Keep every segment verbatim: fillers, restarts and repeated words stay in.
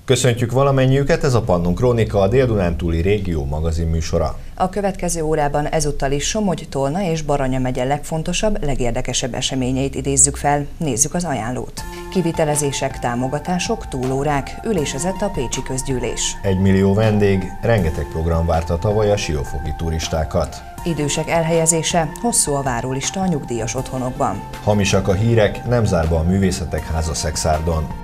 Köszöntjük valamennyiüket, ez a Pannon Krónika, a Dél-Dunántúli Régió magazin műsora. A következő órában ezúttal is Somogy, Tolna és Baranya megye legfontosabb, legérdekesebb eseményeit idézzük fel. Nézzük az ajánlót. Kivitelezések, támogatások, túlórák, ülésezett a pécsi közgyűlés. Egy millió vendég, rengeteg program várta tavaly a siófoki turistákat. Idősek elhelyezése, hosszú a várólista a nyugdíjas otthonokban. Hamisak a hírek, nem zárva a művészetek háza Szexárdon.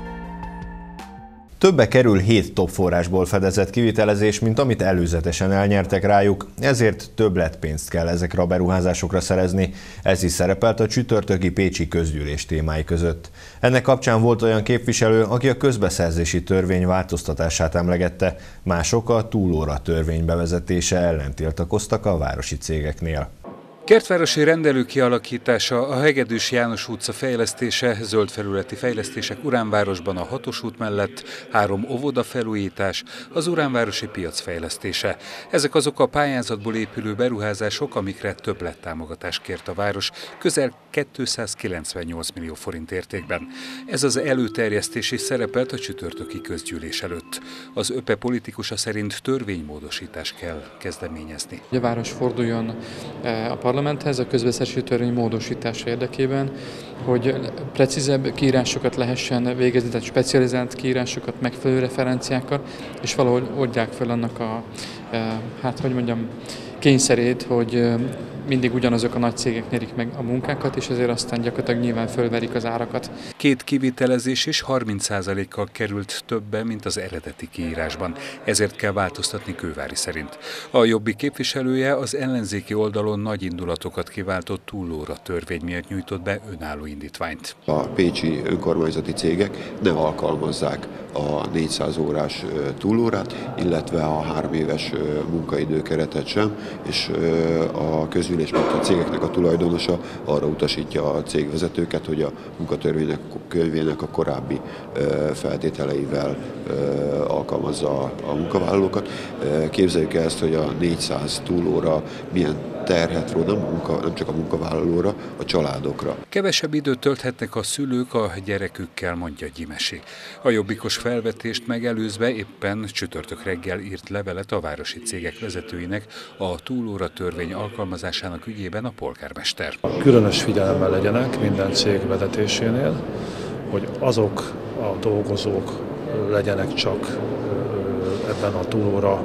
Többe kerül hét top forrásból fedezett kivitelezés, mint amit előzetesen elnyertek rájuk, ezért többletpénzt kell ezekre a beruházásokra szerezni. Ez is szerepelt a csütörtöki pécsi közgyűlés témái között. Ennek kapcsán volt olyan képviselő, aki a közbeszerzési törvény változtatását emlegette, mások a túlóra törvény bevezetése ellen tiltakoztak a városi cégeknél. Kertvárosi rendelő kialakítása, a Hegedűs János utca fejlesztése, zöldfelületi fejlesztések Uránvárosban a Hatos út mellett, három óvoda felújítás, az Uránvárosi piac fejlesztése. Ezek azok a pályázatból épülő beruházások, amikre többlettámogatást kért a város, közel kétszázkilencvennyolc millió forint értékben. Ez az előterjesztés is szerepelt a csütörtöki közgyűlés előtt. Az ÖPE politikusa szerint törvénymódosítást kell kezdeményezni. A város forduljon a parlamenthez a közbeszerzési törvény módosítása érdekében, hogy precízebb kiírásokat lehessen végezni, tehát specializált kiírásokat, megfelelő referenciákat, és valahogy oldják fel annak a, hát hogy mondjam, kényszerét, hogy mindig ugyanazok a nagy cégek nyerik meg a munkákat, és ezért aztán gyakorlatilag nyilván fölverik az árakat. Két kivitelezés is harminc százalékkal került többe, mint az eredeti kiírásban. Ezért kell változtatni Kővári szerint. A Jobbik képviselője az ellenzéki oldalon nagy indulatokat kiváltott túlóra törvény miatt nyújtott be önálló indítványt. A pécsi önkormányzati cégek ne alkalmazzák a négyszáz órás túlórát, illetve a három éves munkaidőkeretet sem, és a közgyűlés, mint a cégeknek a tulajdonosa arra utasítja a cégvezetőket, hogy a munkatörvénynek könyvének a korábbi feltételeivel alkalmazza a munkavállalókat. Képzeljük el ezt, hogy a négyszáz túlóra milyen terhet ró, nem, munka, nem csak a munkavállalóra, a családokra. Kevesebb időt tölthetnek a szülők a gyerekükkel, mondja Gyimesi. A jobbikos felvetést megelőzve éppen csütörtök reggel írt levelet a városi cégek vezetőinek a túlóra törvény alkalmazásának ügyében a polgármester. Különös figyelemmel legyenek minden cég vezetésénél, hogy azok a dolgozók legyenek csak ebben a túlóra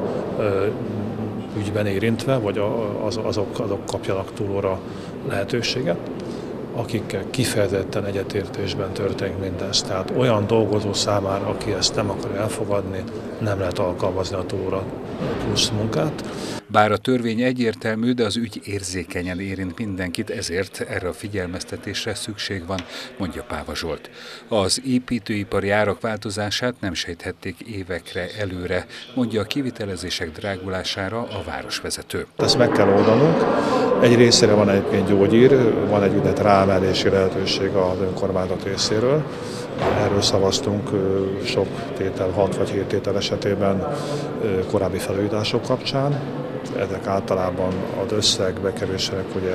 ügyben érintve, vagy az, azok, azok kapjanak túlóra lehetőséget, akikkel kifejezetten egyetértésben történik mindez. Tehát olyan dolgozó számára, aki ezt nem akar elfogadni, nem lehet alkalmazni a túlóra plusz munkát. Bár a törvény egyértelmű, de az ügy érzékenyen érint mindenkit, ezért erre a figyelmeztetésre szükség van, mondja Páva Zsolt. Az építőipari árak változását nem sejthették évekre előre, mondja a kivitelezések drágulására a városvezető. Ezt meg kell oldanunk. Egy részére van egyébként gyógyír, van egy úgynevezett ráemelési lehetőség az önkormányzat részéről. Erről szavaztunk sok tétel, hat vagy hét tétel esetében korábbi felújítások kapcsán. Ezek általában az összeg bekerülésének ugye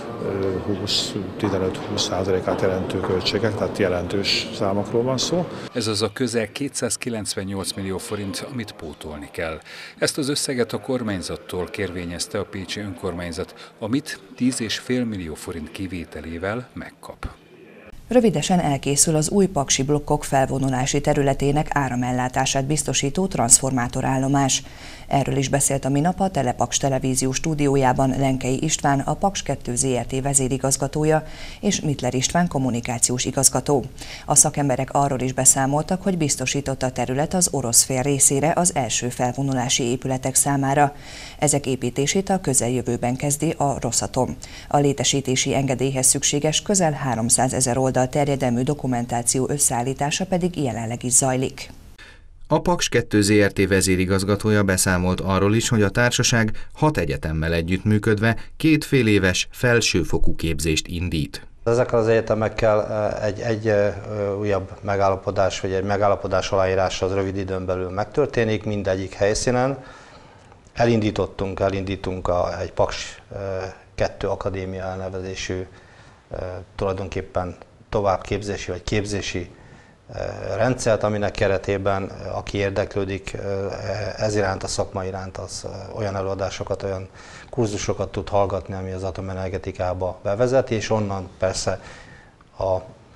tizenöt-húsz százalékát jelentő költségek, tehát jelentős számokról van szó. Ez az a közel kétszázkilencvennyolc millió forint, amit pótolni kell. Ezt az összeget a kormányzattól kérvényezte a pécsi önkormányzat, amit tíz egész öt millió forint kivételével megkap. Rövidesen elkészül az új paksi blokkok felvonulási területének áramellátását biztosító transformátorállomás. Erről is beszélt a minap a Telepaks televízió stúdiójában Lenkei István, a Paks kettő Zrt. Vezérigazgatója, és Mittler István kommunikációs igazgató. A szakemberek arról is beszámoltak, hogy biztosított a terület az orosz fél részére az első felvonulási épületek számára. Ezek építését a közeljövőben kezdi a Rosatom. A létesítési engedélyhez szükséges közel háromszázezer oldal terjedelmű dokumentáció összeállítása pedig jelenleg is zajlik. A Paks kettő Zrt. Vezérigazgatója beszámolt arról is, hogy a társaság hat egyetemmel együttműködve két fél éves felsőfokú képzést indít. Ezekkel az egyetemekkel egy, egy újabb megállapodás, vagy egy megállapodás aláírása az rövid időn belül megtörténik mindegyik helyszínen. Elindítottunk, elindítunk a, egy Paks kettő Akadémia elnevezésű tulajdonképpen továbbképzési vagy képzési rendszert, aminek keretében aki érdeklődik ez iránt, a szakma iránt, az olyan előadásokat, olyan kurzusokat tud hallgatni, ami az atomenergetikába bevezeti, és onnan persze a,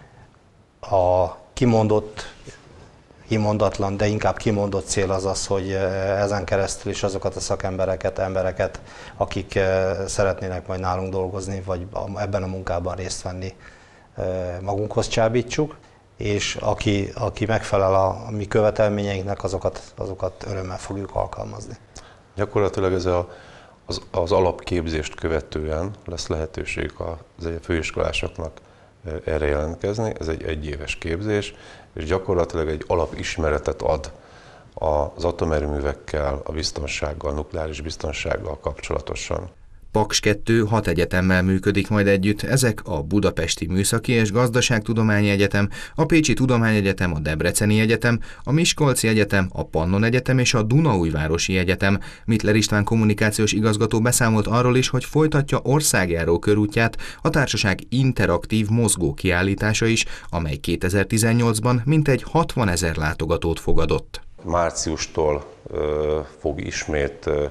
a kimondott, kimondatlan, de inkább kimondott cél az az, hogy ezen keresztül is azokat a szakembereket, embereket, akik szeretnének majd nálunk dolgozni, vagy ebben a munkában részt venni, magunkhoz csábítsuk, és aki, aki megfelel a, a mi követelményeinknek, azokat, azokat örömmel fogjuk alkalmazni. Gyakorlatilag ez a, az, az alapképzést követően lesz lehetőség az főiskolásoknak erre jelentkezni. Ez egy egyéves képzés, és gyakorlatilag egy alapismeretet ad az atomerőművekkel, a biztonsággal, a nukleáris biztonsággal kapcsolatosan. Paks kettő hat egyetemmel működik majd együtt, ezek a Budapesti Műszaki és Gazdaságtudományi Egyetem, a Pécsi Tudományegyetem, a Debreceni Egyetem, a Miskolci Egyetem, a Pannon Egyetem és a Dunaújvárosi Egyetem. Mittler István kommunikációs igazgató beszámolt arról is, hogy folytatja országjáró körútját a társaság interaktív mozgó kiállítása is, amely kétezer-tizennyolcban mintegy hatvanezer látogatót fogadott. Márciustól ö, fog ismét ö,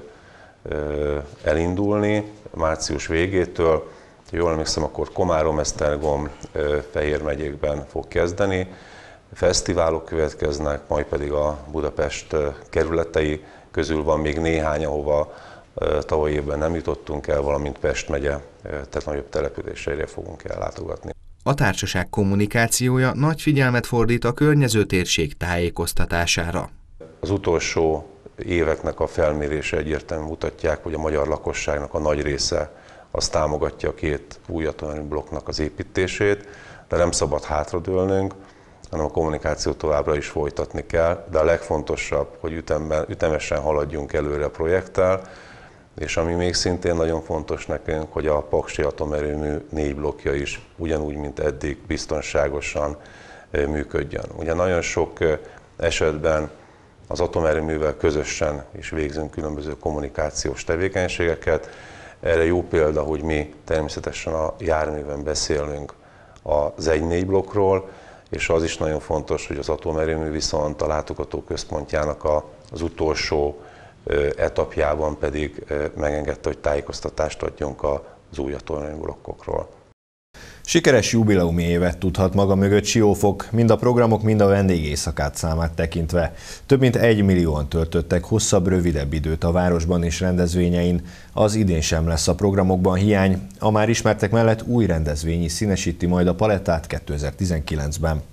elindulni, március végétől, jól emlékszem, akkor Komárom, Esztergom, Fehér megyékben fog kezdeni, fesztiválok következnek, majd pedig a Budapest kerületei közül van még néhány, ahova tavaly évben nem jutottunk el, valamint Pest megye, tehát nagyobb településeire fogunk ellátogatni. A társaság kommunikációja nagy figyelmet fordít a környező térség tájékoztatására. Az utolsó éveknek a felmérése egyértelműen mutatják, hogy a magyar lakosságnak a nagy része az támogatja a két új atomerőblokknak az építését, de nem szabad hátradőlnünk, hanem a kommunikációt továbbra is folytatni kell, de a legfontosabb, hogy ütemben, ütemesen haladjunk előre a projekttel, és ami még szintén nagyon fontos nekünk, hogy a paksi atomerőmű négy blokkja is ugyanúgy, mint eddig biztonságosan működjön. Ugye nagyon sok esetben az atomerőművel közösen is végzünk különböző kommunikációs tevékenységeket. Erre jó példa, hogy mi természetesen a járműven beszélünk az egy négy blokkról, és az is nagyon fontos, hogy az atomerőmű viszont a látogató központjának az utolsó etapjában pedig megengedte, hogy tájékoztatást adjunk az új atomerőmű blokkokról. Sikeres jubileumi évet tudhat maga mögött Siófok, mind a programok, mind a vendégészakát számát tekintve. Több mint egy millióan töltöttek hosszabb, rövidebb időt a városban és rendezvényein. Az idén sem lesz a programokban hiány, a már ismertek mellett új rendezvény is színesíti majd a palettát kétezer-tizenkilencben.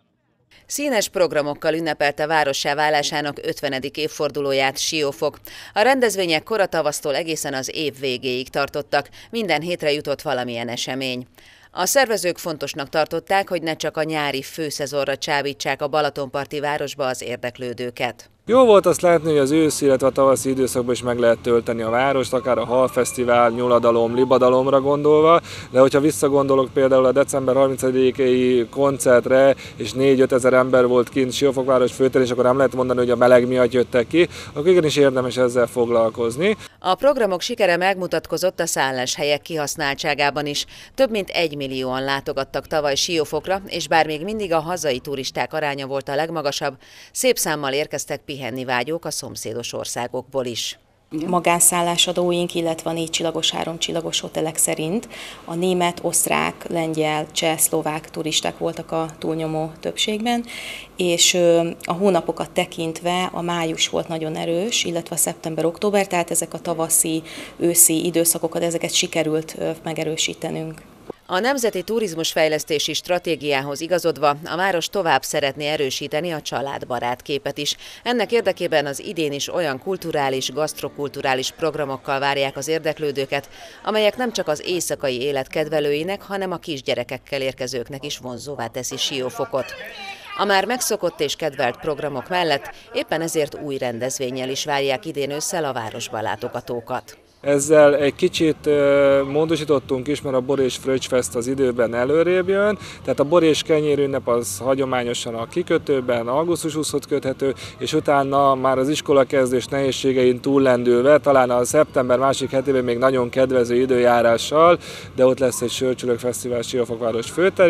Színes programokkal ünnepelte várossá válásának ötvenedik évfordulóját Siófok. A rendezvények koratavasztól egészen az év végéig tartottak, minden hétre jutott valamilyen esemény. A szervezők fontosnak tartották, hogy ne csak a nyári főszezonra csábítsák a balatonparti városba az érdeklődőket. Jó volt azt látni, hogy az őszi, illetve a tavaszi időszakban is meg lehet tölteni a várost, akár a Halfesztivál, Nyuladalom, Libadalomra gondolva, de hogyha visszagondolok például a december harmincadikai koncertre, és négy-öt ezer ember volt kint Siófokváros főterén, és akkor nem lehet mondani, hogy a meleg miatt jöttek ki, akkor igenis érdemes ezzel foglalkozni. A programok sikere megmutatkozott a szálláshelyek kihasználtságában is. Több mint egy millióan látogattak tavaly Siófokra, és bár még mindig a hazai turisták aránya volt a legmagasabb, szép számmal érkeztek pihenni vágyók a szomszédos országokból is. Magánszállásadóink, illetve a négy csillagos, három csillagos hotelek szerint a német, osztrák, lengyel, cseh, szlovák turisták voltak a túlnyomó többségben, és a hónapokat tekintve a május volt nagyon erős, illetve a szeptember-október, tehát ezek a tavaszi, őszi időszakokat, ezeket sikerült megerősítenünk. A Nemzeti Turizmusfejlesztési Stratégiához igazodva a város tovább szeretné erősíteni a családbarát képet is. Ennek érdekében az idén is olyan kulturális, gasztrokulturális programokkal várják az érdeklődőket, amelyek nem csak az éjszakai élet kedvelőinek, hanem a kisgyerekekkel érkezőknek is vonzóvá teszi Siófokot. A már megszokott és kedvelt programok mellett éppen ezért új rendezvénnyel is várják idén ősszel a városba látogatókat. Ezzel egy kicsit módosítottunk is, mert a Bor és Fröccsfest az időben előrébb jön, tehát a Bor és Kenyér ünnep az hagyományosan a kikötőben, augusztus huszadikán köthető, és utána már az iskolakezdés nehézségein túllendülve, talán a szeptember másik hetében még nagyon kedvező időjárással, de ott lesz egy Sörcsülök Fesztivál Siófokváros főterén.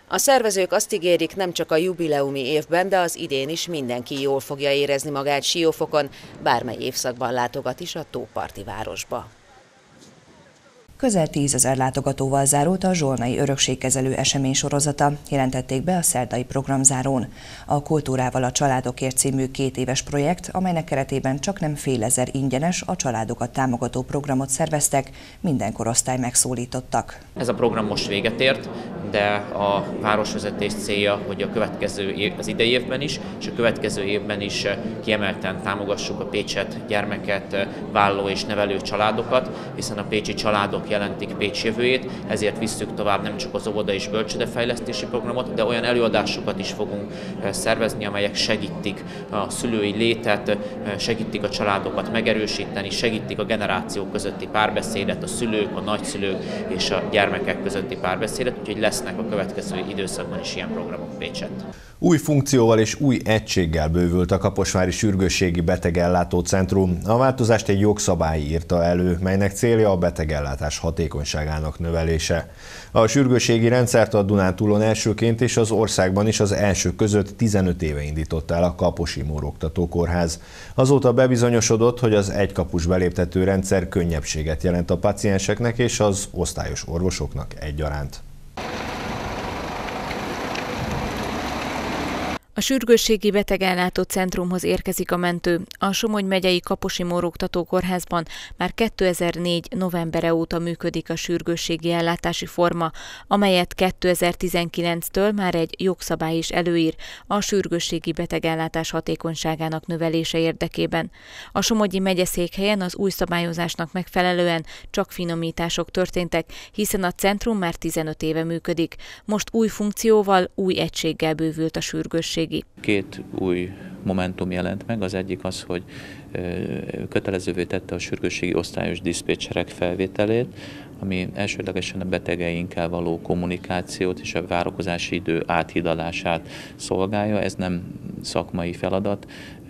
A szervezők azt ígérik, nem csak a jubileumi évben, de az idén is mindenki jól fogja érezni magát Siófokon, bármely évszakban látogat is a tóparti városba. Közel tízezer látogatóval zárult a Zsolnai Örökségkezelő eseménysorozata, jelentették be a szerdai programzárón. A Kultúrával a családokért című két éves projekt, amelynek keretében csaknem fél ezer ingyenes, a családokat támogató programot szerveztek, minden korosztály megszólítottak. Ez a program most véget ért, de a városvezetés célja, hogy a következő év, az idei évben is, és a következő évben is kiemelten támogassuk a Pécset, gyermeket, vállaló és nevelő családokat, hiszen a pécsi családok jelentik Pécs jövőjét, ezért visszük tovább nem csak az óvoda és bölcsődefejlesztési programot, de olyan előadásokat is fogunk szervezni, amelyek segítik a szülői létet, segítik a családokat megerősíteni, segítik a generációk közötti párbeszédet, a szülők, a nagyszülők és a gyermekek közötti párbeszédet, úgyhogy lesznek a következő időszakban is ilyen programok Pécset. Új funkcióval és új egységgel bővült a Kaposvári Sürgősségi Betegellátó Centrum. A változást egy jogszabály írta elő, melynek célja a betegellátás hatékonyságának növelése. A sürgősségi rendszert a Dunántúlon elsőként és az országban is az elsők között tizenöt éve indította el a Kaposi Mór Oktatókórház. Azóta bebizonyosodott, hogy az egykapus beléptető rendszer könnyebbséget jelent a pacienseknek és az osztályos orvosoknak egyaránt. A Sürgősségi Betegellátó Centrumhoz érkezik a mentő. A Somogy megyei Kaposi Mór Oktatókórházban már kétezer-négy novembere óta működik a sürgősségi ellátási forma, amelyet kétezer-tizenkilenctől már egy jogszabály is előír a sürgősségi betegellátás hatékonyságának növelése érdekében. A Somogyi megyeszékhelyen az új szabályozásnak megfelelően csak finomítások történtek, hiszen a centrum már tizenöt éve működik. Most új funkcióval, új egységgel bővült a sürgősség. Két új momentum jelent meg, az egyik az, hogy kötelezővé tette a sürgősségi osztályos diszpécserek felvételét, ami elsődlegesen a betegeinkkel való kommunikációt és a várakozási idő áthidalását szolgálja. Ez nem szakmai feladat,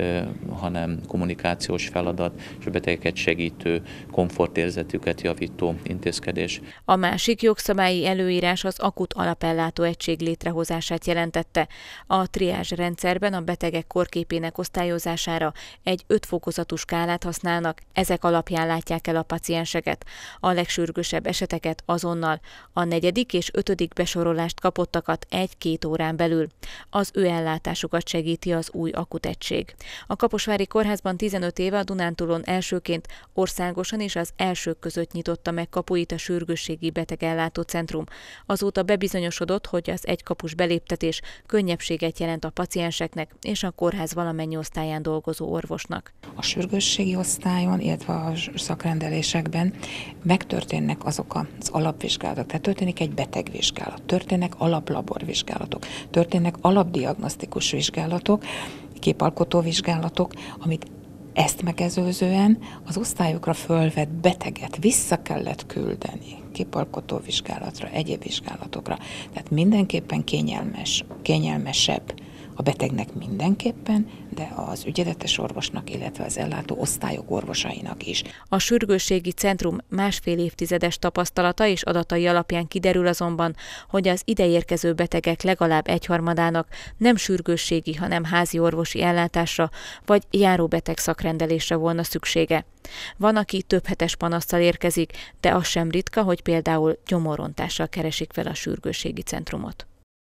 hanem kommunikációs feladat és a betegeket segítő, komfortérzetüket javító intézkedés. A másik jogszabályi előírás az akut alapellátó egység létrehozását jelentette. A triázs rendszerben a betegek korképének osztályozására egy ötfokozatú skálát használnak, ezek alapján látják el a pacienseket. A legsürgősebb eseteket azonnal, a negyedik és ötödik besorolást kapottakat egy-két órán belül. Az ő ellátásukat segíti az új akut egység. A Kaposvári Kórházban tizenöt éve a Dunántúlon elsőként országosan is az elsők között nyitotta meg kapuit a Sürgősségi Betegellátó Centrum. Azóta bebizonyosodott, hogy az egykapus beléptetés könnyebbséget jelent a pacienseknek és a kórház valamennyi osztályán dolgozó orvosnak. A sürgősségi osztályon, illetve a szakrendelésekben megtörténnek azok az alapvizsgálatok, tehát történik egy betegvizsgálat, történnek alaplaborvizsgálatok, történnek alapdiagnosztikus vizsgálatok, képalkotó vizsgálatok, amit ezt megelőzően az osztályokra fölvett beteget vissza kellett küldeni képalkotó vizsgálatra, egyéb vizsgálatokra. Tehát mindenképpen kényelmes, kényelmesebb a betegnek mindenképpen, de az ügyeletes orvosnak, illetve az ellátó osztályok orvosainak is. A sürgősségi centrum másfél évtizedes tapasztalata és adatai alapján kiderül azonban, hogy az ideérkező betegek legalább egyharmadának nem sürgősségi, hanem házi orvosi ellátásra vagy járóbeteg szakrendelésre volna szüksége. Van, aki több hetes panasszal érkezik, de az sem ritka, hogy például gyomorrontással keresik fel a sürgősségi centrumot.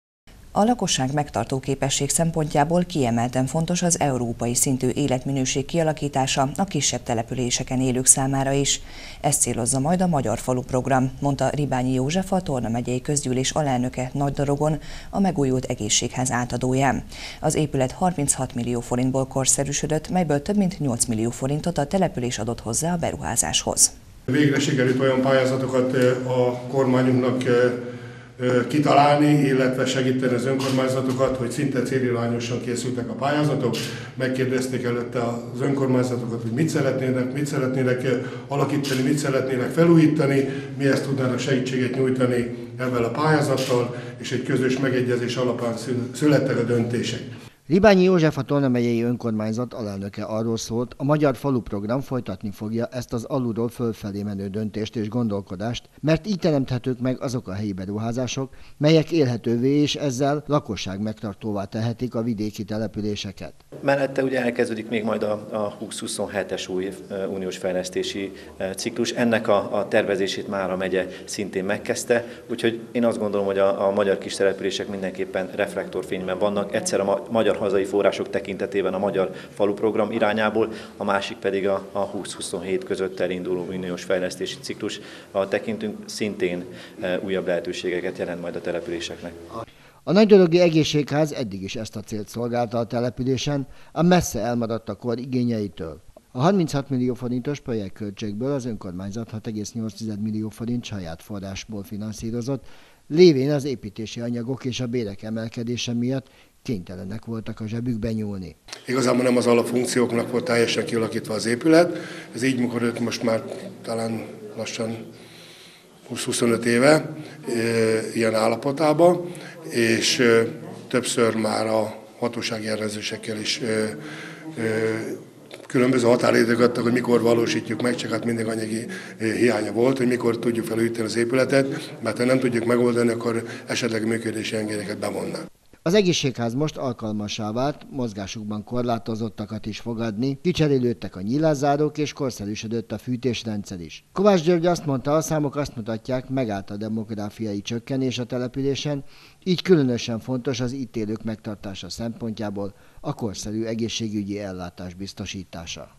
A lakosság megtartó képesség szempontjából kiemelten fontos az európai szintű életminőség kialakítása a kisebb településeken élők számára is. Ezt célozza majd a Magyar Falu program, mondta Ribányi József, a Torna megyei közgyűlés alelnöke Nagydorogon, a megújult egészségház átadóján. Az épület harminchat millió forintból korszerűsödött, melyből több mint nyolc millió forintot a település adott hozzá a beruházáshoz. Végre sikerült olyan pályázatokat a kormányunknak kitalálni, illetve segíteni az önkormányzatokat, hogy szinte célirányosan készültek a pályázatok. Megkérdezték előtte az önkormányzatokat, hogy mit szeretnének, mit szeretnének alakítani, mit szeretnének felújítani, mihez tudnának segítséget nyújtani ebben a pályázattal, és egy közös megegyezés alapján születtek a döntések. Ribányi József, a Tolna megyei önkormányzat alelnöke arról szólt, a Magyar Falu Program folytatni fogja ezt az alulról fölfelé menő döntést és gondolkodást, mert így teremthetők meg azok a helyi beruházások, melyek élhetővé és ezzel lakosság megtartóvá tehetik a vidéki településeket. Mellette ugye elkezdődik még majd a, a húsz huszonhetes új uniós fejlesztési ciklus. Ennek a, a tervezését már a megye szintén megkezdte, úgyhogy én azt gondolom, hogy a, a magyar kis települések mindenképpen reflektorfényben vannak. Egyszer a ma, magyar hazai források tekintetében a Magyar Falu Program irányából, a másik pedig a, a húsz huszonhét között elinduló uniós fejlesztési ciklus, ahol tekintünk, szintén újabb lehetőségeket jelent majd a településeknek. A Nagydorogi Egészségház eddig is ezt a célt szolgálta a településen, a messze elmaradt a kor igényeitől. A harminchat millió forintos projektköltségből az önkormányzat hat egész nyolc millió forint saját forrásból finanszírozott, lévén az építési anyagok és a bérek emelkedése miatt kénytelenek voltak a zsebükbe nyúlni. Igazából nem az alapfunkcióknak volt teljesen kialakítva az épület, ez így működött most már talán lassan húsz-huszonöt éve ilyen állapotában, és többször már a hatósági ellenőrzésekkel is különböző határidők adtak, hogy mikor valósítjuk meg, csak hát mindig anyagi hiánya volt, hogy mikor tudjuk felújítani az épületet, mert ha nem tudjuk megoldani, akkor esetleg működési engedélyeket bevonnák. Az egészségház most alkalmassá vált mozgásukban korlátozottakat is fogadni, kicserélődtek a nyilászárók és korszerűsödött a fűtésrendszer is. Kovács György azt mondta, a számok azt mutatják, megállt a demográfiai csökkenés a településen, így különösen fontos az itt élők megtartása szempontjából a korszerű egészségügyi ellátás biztosítása.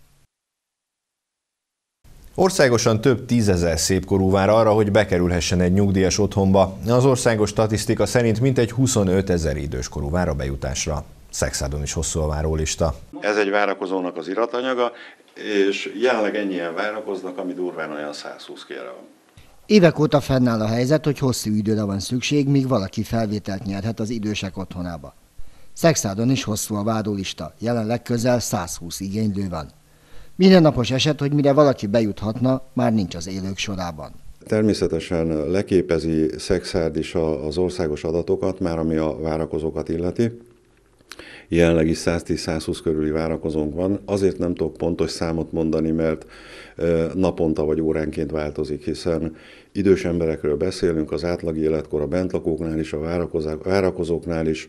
Országosan több tízezer szépkorú vár arra, hogy bekerülhessen egy nyugdíjas otthonba. Az országos statisztika szerint mintegy huszonöt ezer időskorú vár a bejutásra. Szexádon is hosszú a várólista. Ez egy várakozónak az iratanyaga, és jelenleg ennyien várakoznak, ami durván olyan százhúsz kére van. Évek óta fennáll a helyzet, hogy hosszú időre van szükség, míg valaki felvételt nyerhet az idősek otthonába. Szexádon is hosszú a várólista, jelenleg közel százhúsz igénylő van. Mindennapos eset, hogy mire valaki bejuthatna, már nincs az élők sorában. Természetesen leképezi Szexárd is az országos adatokat, már ami a várakozókat illeti. Jelenleg is száztíz-százhúsz körüli várakozónk van. Azért nem tudok pontos számot mondani, mert naponta vagy óránként változik, hiszen idős emberekről beszélünk, az átlagi életkor a bentlakóknál is, a várakozóknál is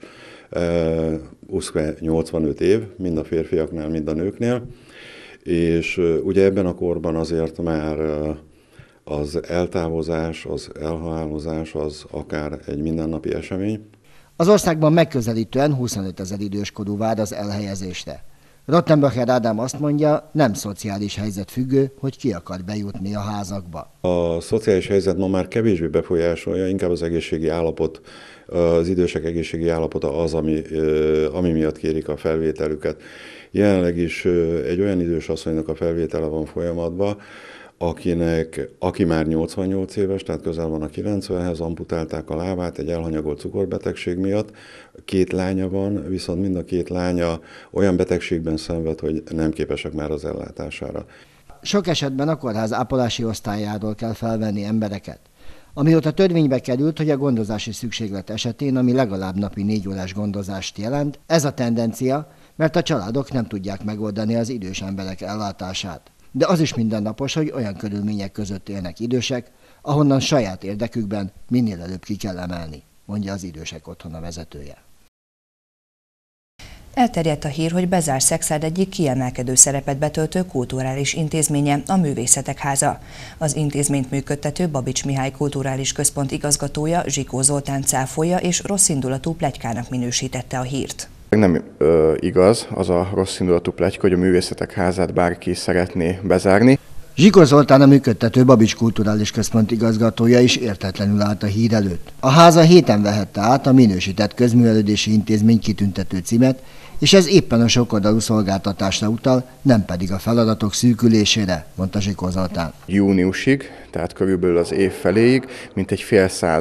nyolcvanöt év, mind a férfiaknál, mind a nőknél. És ugye ebben a korban azért már az eltávozás, az elhalálozás az akár egy mindennapi esemény. Az országban megközelítően huszonöt ezer időskorú vár az elhelyezésre. Rottenbacher Ádám azt mondja, nem szociális helyzet függő, hogy ki akar bejutni a házakba. A szociális helyzet ma már kevésbé befolyásolja, inkább az egészségi állapot, az idősek egészségi állapota az, ami, ami miatt kérik a felvételüket. Jelenleg is egy olyan idős asszonynak a felvétele van folyamatban, akinek, aki már nyolcvannyolc éves, tehát közel van a kilencvenhez, amputálták a lábát egy elhanyagolt cukorbetegség miatt. Két lánya van, viszont mind a két lánya olyan betegségben szenved, hogy nem képesek már az ellátására. Sok esetben a kórház ápolási osztályáról kell felvenni embereket. Amióta törvénybe került, hogy a gondozási szükséglet esetén, ami legalább napi négy órás gondozást jelent, ez a tendencia, mert a családok nem tudják megoldani az idős emberek ellátását. De az is mindennapos, hogy olyan körülmények között élnek idősek, ahonnan saját érdekükben minél előbb ki kell emelni, mondja az idősek otthona vezetője. Elterjedt a hír, hogy bezár Szexárd egyik kiemelkedő szerepet betöltő kulturális intézménye, a Művészetek Háza. Az intézményt működtető Babics Mihály Kulturális Központ igazgatója Zsikó Zoltán cáfolja és rosszindulatú pletykának minősítette a hírt. Nem ö, igaz az a rosszindulatú pletyka, hogy a Művészetek Házát bárki szeretné bezárni. Zsikó Zoltán, a működtető Babics Kulturális Központ igazgatója is értetlenül állt a hír előtt. A háza héten vehette át a minősített közművelődési intézmény kitüntető címet, és ez éppen a sokoldalú szolgáltatásra utal, nem pedig a feladatok szűkülésére, mondta Zsikó Zoltán. Júniusig, tehát körülbelül az év feléig, mintegy fél száz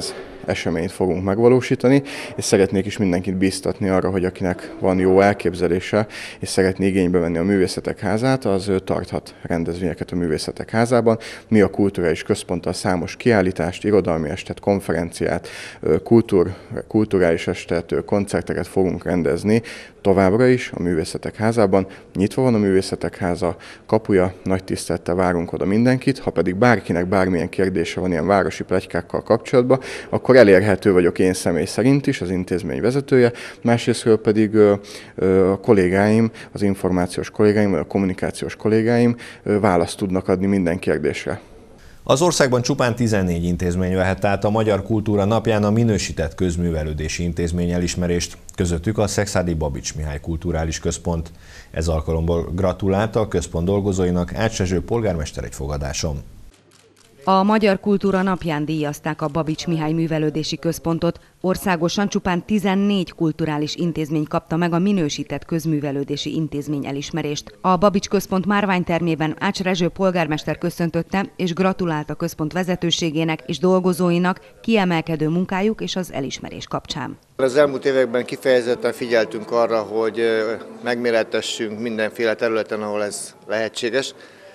eseményt fogunk megvalósítani, és szeretnék is mindenkit bíztatni arra, hogy akinek van jó elképzelése, és szeretné igénybe venni a Művészetek Házát, az ő tarthat rendezvényeket a Művészetek Házában. Mi a Kulturális Központtal számos kiállítást, irodalmi estet, konferenciát, kultúr, kulturális estet, koncerteket fogunk rendezni továbbra is a Művészetek Házában. Nyitva van a Művészetek Háza kapuja, nagy tisztelettel várunk oda mindenkit, ha pedig bárkinek bármilyen kérdése van ilyen városi pletykákkal kapcsolatban, akkor elérhető vagyok én személy szerint is, az intézmény vezetője, másrésztről pedig a kollégáim, az információs kollégáim, vagy a kommunikációs kollégáim választ tudnak adni minden kérdésre. Az országban csupán tizennégy intézmény vehet át a Magyar Kultúra Napján a minősített közművelődési intézmény elismerést, közöttük a Szekszárdi Babits Mihály Kulturális Központ. Ez alkalomból gratulálta a központ dolgozóinak Ács Rezső polgármester egy fogadáson. A Magyar Kultúra Napján díjazták a Babits Mihály Művelődési Központot. Országosan csupán tizennégy kulturális intézmény kapta meg a minősített közművelődési intézmény elismerést. A Babits Központ márványtermében Ács Rezső polgármester köszöntötte és gratulált a központ vezetőségének és dolgozóinak kiemelkedő munkájuk és az elismerés kapcsán. Az elmúlt években kifejezetten figyeltünk arra, hogy megméretessünk mindenféle területen, ahol ez lehetséges.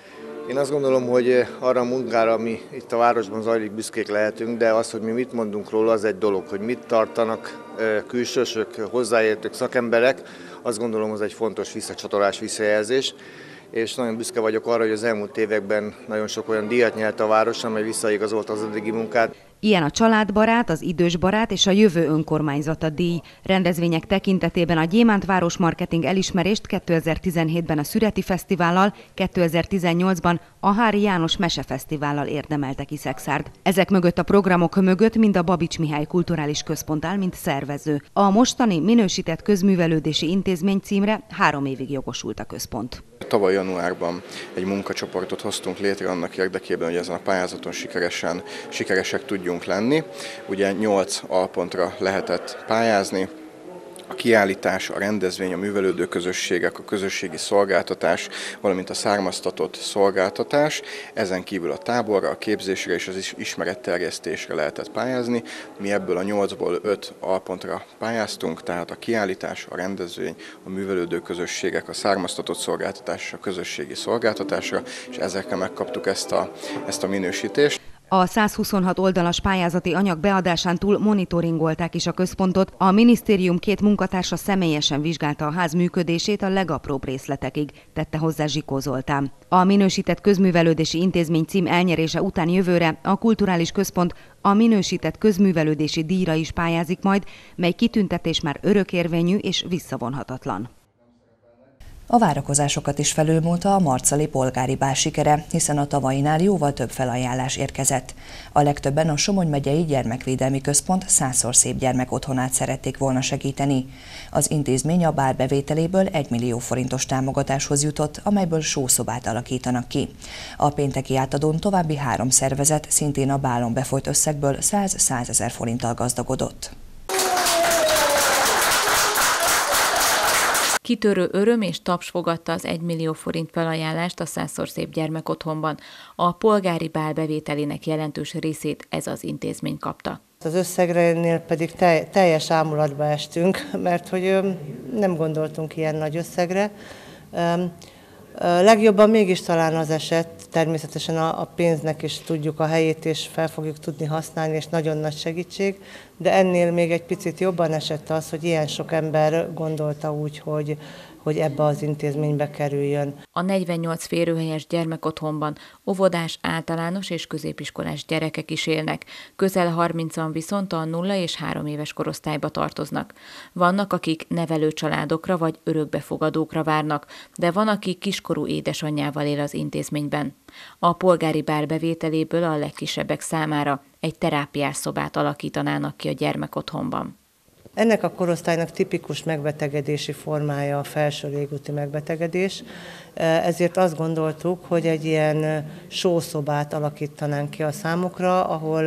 Én azt gondolom, hogy arra a munkára, ami itt a városban zajlik, büszkék lehetünk, de az, hogy mi mit mondunk róla, az egy dolog, hogy mit tartanak külsősök, hozzáértők, szakemberek, azt gondolom, az egy fontos visszacsatolás, visszajelzés. És nagyon büszke vagyok arra, hogy az elmúlt években nagyon sok olyan díjat nyert a város, amely visszaigazolta az eddigi munkát. Ilyen a Családbarát, az Idősbarát és a Jövő Önkormányzata díj. Rendezvények tekintetében a Gyémántváros Marketing elismerést kétezer-tizenhétben a Szüreti Fesztivállal, kétezer-tizennyolcban a Hári János Mesefesztivállal érdemelte ki Szekszárd. Ezek mögött a programok mögött mind a Babits Mihály Kulturális Központ áll, mint szervező. A mostani minősített közművelődési intézmény címre három évig jogosult a központ. Tavaly januárban egy munkacsoportot hoztunk létre annak érdekében, hogy ezen a pályázaton sikeresen, sikeresek tudjunk lenni. Ugye nyolc alpontra lehetett pályázni. A kiállítás, a rendezvény, a művelődő közösségek, a közösségi szolgáltatás, valamint a származtatott szolgáltatás. Ezen kívül a táborra, a képzésre és az ismeretterjesztésre lehetett pályázni. Mi ebből a nyolcból öt alpontra pályáztunk, tehát a kiállítás, a rendezvény, a művelődő közösségek, a származtatott szolgáltatás és a közösségi szolgáltatásra, és ezekre megkaptuk ezt a, ezt a minősítést. A százhuszonhat oldalas pályázati anyag beadásán túl monitoringolták is a központot. A minisztérium két munkatársa személyesen vizsgálta a ház működését a legapróbb részletekig, tette hozzá Zsikó Zoltán. A minősített közművelődési intézmény cím elnyerése után jövőre a kulturális központ a minősített közművelődési díjra is pályázik majd, mely kitüntetés már örökérvényű és visszavonhatatlan. A várakozásokat is felülmúlta a marcali polgári bál sikere, hiszen a tavainál jóval több felajánlás érkezett. A legtöbben a Somogy megyei Gyermekvédelmi Központ Százszor Szép Gyermek Otthonát szerették volna segíteni. Az intézmény a bál bevételéből egy millió forintos támogatáshoz jutott, amelyből sószobát alakítanak ki. A pénteki átadón további három szervezet szintén a bálon befolyt összegből száz-százezer forinttal gazdagodott. Kitörő öröm és taps fogadta az egy millió forint felajánlást a Százszor Szép Gyermek Otthonban. A polgári bál bevételének jelentős részét ez az intézmény kapta. Az összegnél pedig teljes ámulatba estünk, mert hogy nem gondoltunk ilyen nagy összegre. Legjobban mégis talán az eset, természetesen a pénznek is tudjuk a helyét, és fel fogjuk tudni használni, és nagyon nagy segítség, de ennél még egy picit jobban esett az, hogy ilyen sok ember gondolta úgy, hogy, hogy ebbe az intézménybe kerüljön. A negyvennyolc férőhelyes gyermekotthonban óvodás, általános és középiskolás gyerekek is élnek, közel harmincan viszont a nulla és három éves korosztályba tartoznak. Vannak, akik nevelő családokra vagy örökbefogadókra várnak, de van, aki kiskorú édesanyjával él az intézményben. A polgári bál bevételéből a legkisebbek számára egy terápiás szobát alakítanának ki a gyermekotthonban. Ennek a korosztálynak tipikus megbetegedési formája a felső légúti megbetegedés, ezért azt gondoltuk, hogy egy ilyen sószobát alakítanánk ki a számukra, ahol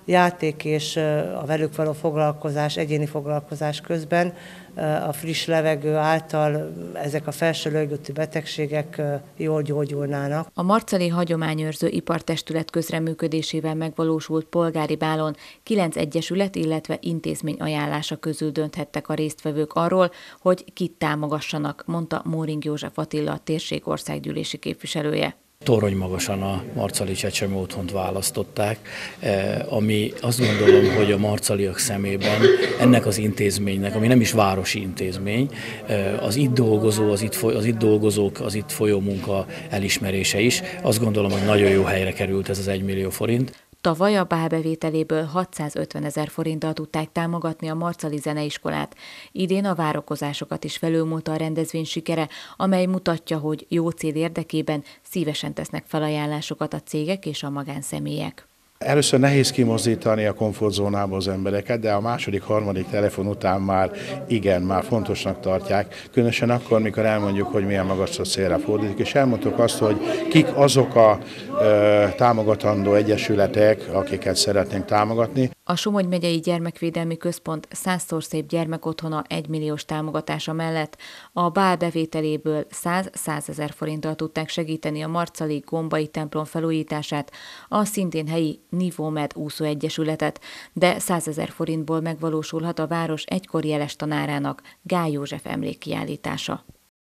játék és a velük való foglalkozás, egyéni foglalkozás közben a friss levegő által ezek a felső légúti betegségek jól gyógyulnának. A marcali hagyományőrző ipartestület közreműködésével megvalósult polgári bálon kilenc egyesület, illetve intézmény ajánlása közül dönthettek a résztvevők arról, hogy kit támogassanak, mondta Móring József Attila, a térség országgyűlési képviselője. Torony-magasan a marcali csecsemő otthont választották, ami azt gondolom, hogy a marcaliak szemében ennek az intézménynek, ami nem is városi intézmény, az itt dolgozó, az itt, foly, az itt dolgozók, az itt folyó munka elismerése is. Azt gondolom, hogy nagyon jó helyre került ez az egymillió forint. Tavaly a bálbevételéből hatszázötven ezer forinttal tudták támogatni a marcali zeneiskolát. Idén a várakozásokat is felülmúlta a rendezvény sikere, amely mutatja, hogy jó cél érdekében szívesen tesznek felajánlásokat a cégek és a magánszemélyek. Először nehéz kimozdítani a komfortzónából az embereket, de a második, harmadik telefon után már igen, már fontosnak tartják. Különösen akkor, mikor elmondjuk, hogy milyen magasra célra fordítik, és elmondtuk azt, hogy kik azok a ö, támogatandó egyesületek, akiket szeretnénk támogatni. A Somogy megyei gyermekvédelmi központ százszor szép gyermekotthona egymilliós támogatása mellett a bál bevételéből száz-százezer forinttal tudták segíteni a marcali Gombai templom felújítását, a szintén helyi Nivómed úszóegyesületet, de százezer forintból megvalósulhat a város egykori jeles tanárának, Gály József emlékkiállítása.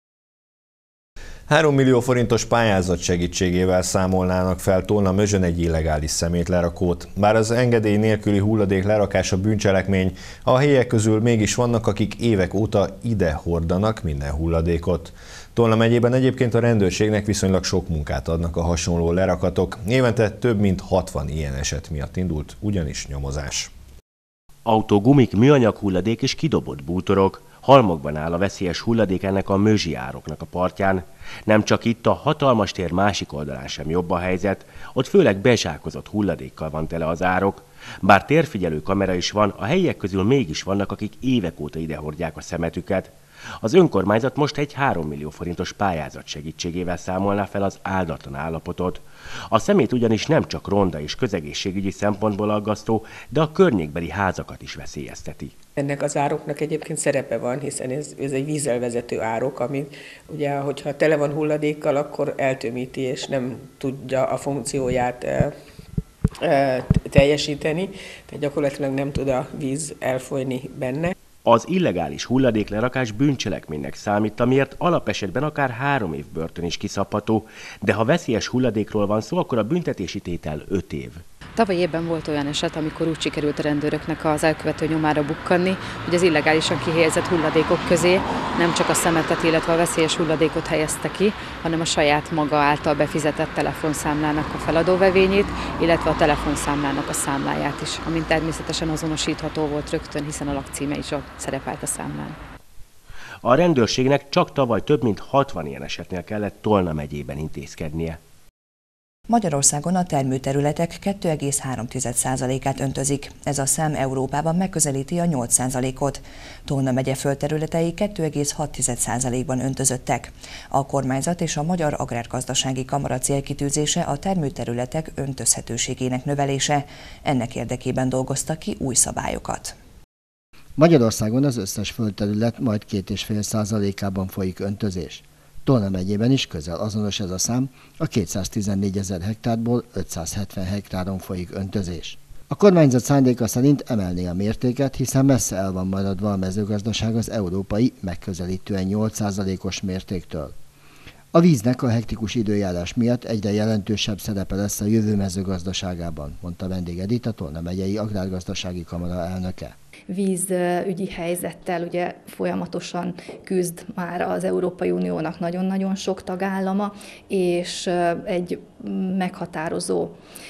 három millió forintos pályázat segítségével számolnának fel Tolnamözsön egy illegális szemétlerakót. Bár az engedély nélküli hulladék lerakása bűncselekmény, a helyiek közül mégis vannak, akik évek óta ide hordanak minden hulladékot. Tolna megyében egyébként a rendőrségnek viszonylag sok munkát adnak a hasonló lerakatok. Évente több mint hatvan ilyen eset miatt indult ugyanis nyomozás. Autógumik, műanyag hulladék és kidobott bútorok. Halmokban áll a veszélyes hulladék ennek a Mözsi ároknak a partján. Nem csak itt, a hatalmas tér másik oldalán sem jobb a helyzet, ott főleg bezsákozott hulladékkal van tele az árok. Bár térfigyelő kamera is van, a helyiek közül mégis vannak, akik évek óta idehordják a szemetüket. Az önkormányzat most egy három millió forintos pályázat segítségével számolná fel az áldatlan állapotot. A szemét ugyanis nem csak ronda és közegészségügyi szempontból aggasztó, de a környékbeli házakat is veszélyezteti. Ennek az ároknak egyébként szerepe van, hiszen ez, ez egy vízzel vezető árok, ami ugye, hogyha tele van hulladékkal, akkor eltömíti és nem tudja a funkcióját e, e, teljesíteni, tehát gyakorlatilag nem tud a víz elfolyni benne. Az illegális hulladéklerakás bűncselekménynek számít, amiért alapesetben akár három év börtön is kiszabható, de ha veszélyes hulladékról van szó, akkor a büntetési tétel öt év. Tavaly évben volt olyan eset, amikor úgy sikerült a rendőröknek az elkövető nyomára bukkanni, hogy az illegálisan kihelyezett hulladékok közé nem csak a szemetet, illetve a veszélyes hulladékot helyezte ki, hanem a saját maga által befizetett telefonszámlának a feladóvevényét, illetve a telefonszámlának a számláját is, amint természetesen azonosítható volt rögtön, hiszen a lakcíme is ott szerepelt a számlán. A rendőrségnek csak tavaly több mint hatvan ilyen esetnél kellett Tolna megyében intézkednie. Magyarországon a termőterületek kettő egész három százalékát öntözik. Ez a szám Európában megközelíti a nyolc százalékot. Tolna megye földterületei kettő egész hat százalékban öntözöttek. A kormányzat és a Magyar Agrárgazdasági Kamara célkitűzése a termőterületek öntözhetőségének növelése. Ennek érdekében dolgoztak ki új szabályokat. Magyarországon az összes földterület majd két egész öt százalékában folyik öntözés. Tolna megyében is közel azonos ez a szám, a kétszáztizennégy hektárból ötszázhetven hektáron folyik öntözés. A kormányzat szándéka szerint emelné a mértéket, hiszen messze el van maradva a mezőgazdaság az európai, megközelítően nyolc százalékos mértéktől. A víznek a hektikus időjárás miatt egyre jelentősebb szerepe lesz a jövő mezőgazdaságában, mondta Vendég Edith, a Tolna megyei Agrárgazdasági Kamara elnöke. Vízügyi helyzettel ugye folyamatosan küzd már az Európai Uniónak nagyon-nagyon sok tagállama, és egy meghatározó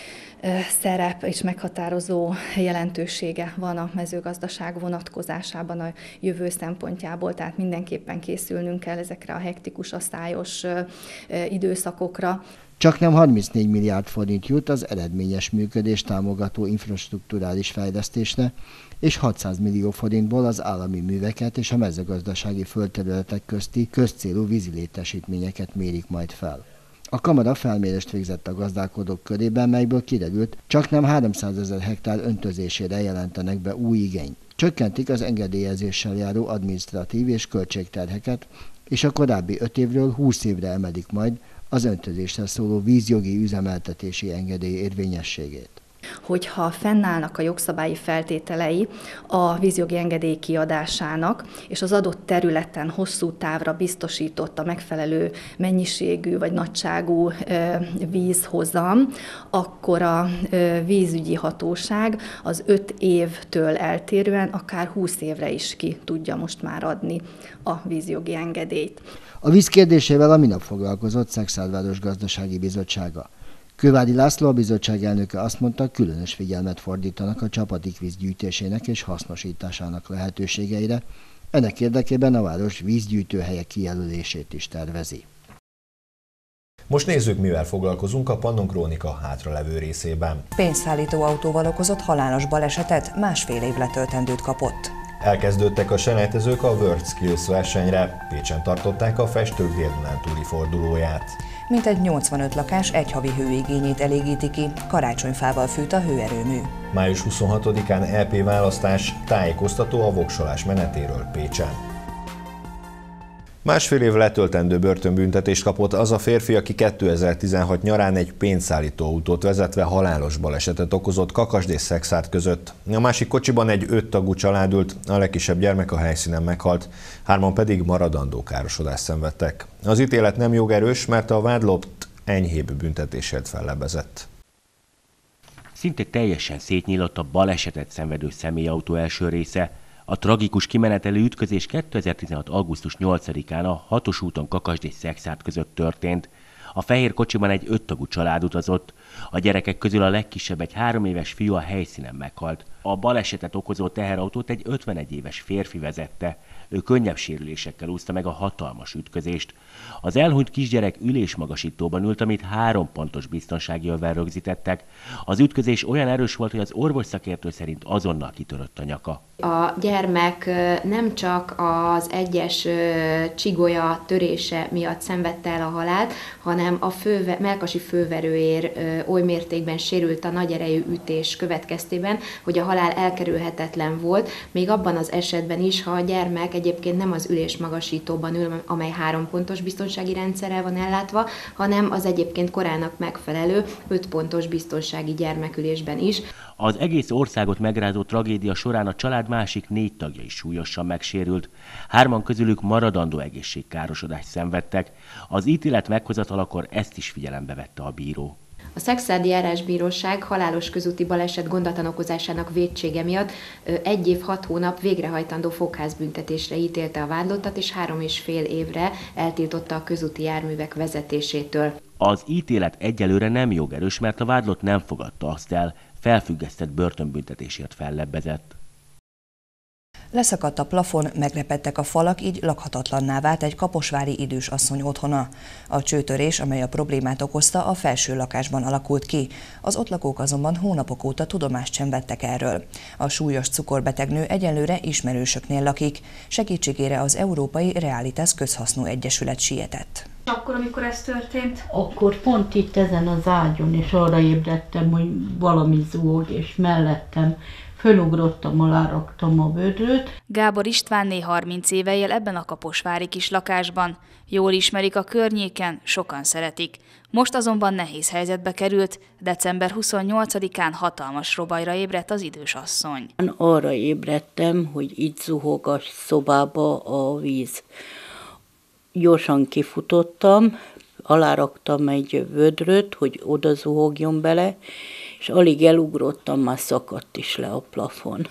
szerep és meghatározó jelentősége van a mezőgazdaság vonatkozásában a jövő szempontjából, tehát mindenképpen készülnünk kell ezekre a hektikus, asszályos időszakokra. Csaknem harmincnégy milliárd forint jut az eredményes működést támogató infrastrukturális fejlesztésre, és hatszáz millió forintból az állami műveket és a mezőgazdasági földterületek közti közcélú vízilétesítményeket mérik majd fel. A kamara felmérést végzett a gazdálkodók körében, melyből kiderült, csaknem háromszázezer hektár öntözésére jelentenek be új igényt. Csökkentik az engedélyezéssel járó adminisztratív és költségterheket, és a korábbi öt évről húsz évre emelik majd az öntözésre szóló vízjogi üzemeltetési engedély érvényességét. Hogyha fennállnak a jogszabályi feltételei a vízjogi engedély kiadásának, és az adott területen hosszú távra biztosított a megfelelő mennyiségű vagy nagyságú vízhozam, akkor a vízügyi hatóság az öt évtől eltérően akár húsz évre is ki tudja most már adni a vízjogi engedélyt. A víz kérdésével a minap foglalkozott Szekszárváros Gazdasági Bizottsága. Kővári László, a bizottság elnöke azt mondta, különös figyelmet fordítanak a csapadékvíz gyűjtésének és hasznosításának lehetőségeire. Ennek érdekében a város vízgyűjtőhelyek kijelölését is tervezi. Most nézzük, mivel foglalkozunk a Pannon Krónika hátralevő részében. Pénzszállító autóval okozott halálos balesetet, másfél év letöltendőt kapott. Elkezdődtek a selejtezők a World Skills versenyre, Pécsen tartották a Festők Dél-Dunántúli fordulóját. Mintegy nyolcvanöt lakás egy havi hőigényét elégíti ki, karácsonyfával fűt a hőerőmű. május huszonhatodikán é pé választás, tájékoztató a voksolás menetéről Pécsen. Másfél év letöltendő börtönbüntetést kapott az a férfi, aki kétezer-tizenhat nyarán egy pénzszállító autót vezetve halálos balesetet okozott Kakasd és Szekszárd között. A másik kocsiban egy öt tagú család ült, a legkisebb gyermek a helyszínen meghalt, hárman pedig maradandó károsodást szenvedtek. Az ítélet nem jogerős, mert a vádlott enyhébb büntetésért fellebbezett. Szinte teljesen szétnyílott a balesetet szenvedő személyautó első része. A tragikus kimenetelő ütközés kétezer-tizenhat augusztus nyolcadikán a hatos úton Kakasd és Szekszárd között történt. A fehér kocsiban egy öttagú család utazott. A gyerekek közül a legkisebb, egy három éves fiú a helyszínen meghalt. A balesetet okozó teherautót egy ötvenegy éves férfi vezette. Ő könnyebb sérülésekkel úszta meg a hatalmas ütközést. Az elhunyt kisgyerek ülésmagasítóban ült, amit három pontos biztonsági övel rögzítettek. Az ütközés olyan erős volt, hogy az orvosszakértő szerint azonnal kitörött a nyaka. A gyermek nem csak az egyes csigolya törése miatt szenvedte el a halált, hanem a főve, mellkasi főverőér oly mértékben sérült a nagy erejű ütés következtében, hogy a halál elkerülhetetlen volt, még abban az esetben is, ha a gyermek egyébként nem az ülésmagasítóban ül, amely három pontos biztonsági rendszerrel van ellátva, hanem az egyébként korának megfelelő öt pontos biztonsági gyermekülésben is. Az egész országot megrázó tragédia során a család másik négy tagja is súlyosan megsérült. Hárman közülük maradandó egészségkárosodást szenvedtek. Az ítélet meghozatalakor ezt is figyelembe vette a bíró. A Szekszárdi Járásbíróság halálos közúti baleset gondatlan okozásának vétsége miatt egy év hat hónap végrehajtandó fogházbüntetésre ítélte a vádlottat, és három és fél évre eltiltotta a közúti járművek vezetésétől. Az ítélet egyelőre nem jogerős, mert a vádlott nem fogadta azt el, felfüggesztett börtönbüntetésért fellebbezett. Leszakadt a plafon, megrepedtek a falak, így lakhatatlanná vált egy kaposvári idős asszony otthona. A csőtörés, amely a problémát okozta, a felső lakásban alakult ki. Az ott lakók azonban hónapok óta tudomást sem vettek erről. A súlyos cukorbeteg nő egyelőre ismerősöknél lakik. Segítségére az Európai Realitas Közhasznú Egyesület sietett. Akkor, amikor ez történt? Akkor pont itt ezen az ágyon, és arra ébredtem, hogy valami zúg, és mellettem fölugrottam, aláraktam a vödröt. Gábor Istvánné harminc éve él ebben a kaposvári kis lakásban. Jól ismerik a környéken, sokan szeretik. Most azonban nehéz helyzetbe került, december huszonnyolcadikán hatalmas robajra ébredt az idős asszony. Arra ébredtem, hogy itt zuhog a szobába a víz. Gyorsan kifutottam, aláraktam egy vödröt, hogy oda zuhogjon bele, és alig elugrottam, már szakadt is le a plafon.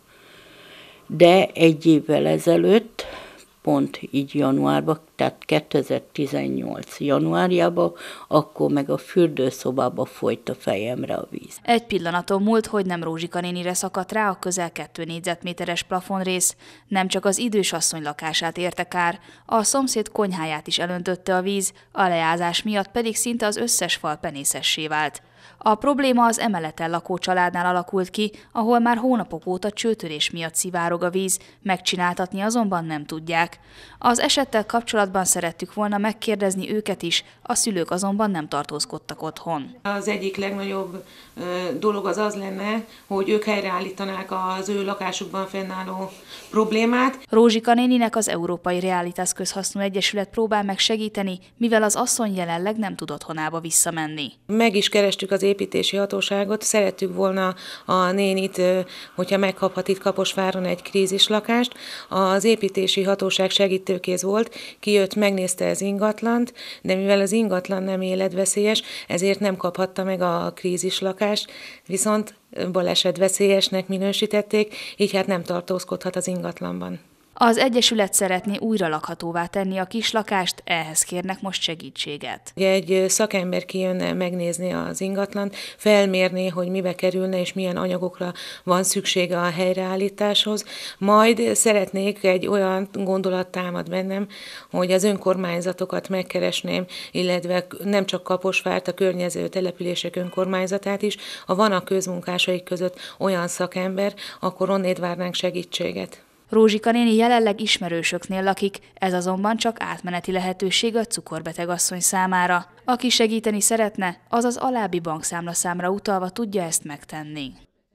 De egy évvel ezelőtt, pont így januárban, tehát kétezer-tizennyolc januárjában, akkor meg a fürdőszobába folyt a fejemre a víz. Egy pillanaton múlt, hogy nem Rózsika nénire szakadt rá a közel kettő négyzetméteres plafonrész. Nem csak az idős asszony lakását érte kár, a szomszéd konyháját is elöntötte a víz, a leázás miatt pedig szinte az összes fal penészessé vált. A probléma az emeleten lakó családnál alakult ki, ahol már hónapok óta csőtörés miatt szivárog a víz, megcsináltatni azonban nem tudják. Az esettel kapcsolatban szerettük volna megkérdezni őket is, a szülők azonban nem tartózkodtak otthon. Az egyik legnagyobb dolog az az lenne, hogy ők helyreállítanák az ő lakásukban fennálló problémát. Rózsika néninek az Európai Realitas Közhasznú Egyesület próbál meg segíteni, mivel az asszony jelenleg nem tud otthonába visszamenni. Meg is kerestük az építési hatóságot, szerettük volna a nénit, hogyha megkaphat itt Kaposváron egy krízislakást. Az építési hatóság segítőkész volt, kijött, megnézte az ingatlant, de mivel az ingatlan nem életveszélyes, ezért nem kaphatta meg a krízislakást, viszont balesetveszélyesnek minősítették, így hát nem tartózkodhat az ingatlanban. Az Egyesület szeretné újra lakhatóvá tenni a kislakást, ehhez kérnek most segítséget. Egy szakember kijönne megnézni az ingatlant, felmérni, hogy mibe kerülne és milyen anyagokra van szüksége a helyreállításhoz. Majd szeretnék, egy olyan gondolat támad bennem, hogy az önkormányzatokat megkeresném, illetve nem csak Kaposvárt, a környező települések önkormányzatát is. Ha van a közmunkásaik között olyan szakember, akkor onnét várnánk segítséget. Rózsika néni jelenleg ismerősöknél lakik, ez azonban csak átmeneti lehetőség a cukorbeteg asszony számára. Aki segíteni szeretne, az az alábbi bankszámlaszámra utalva tudja ezt megtenni.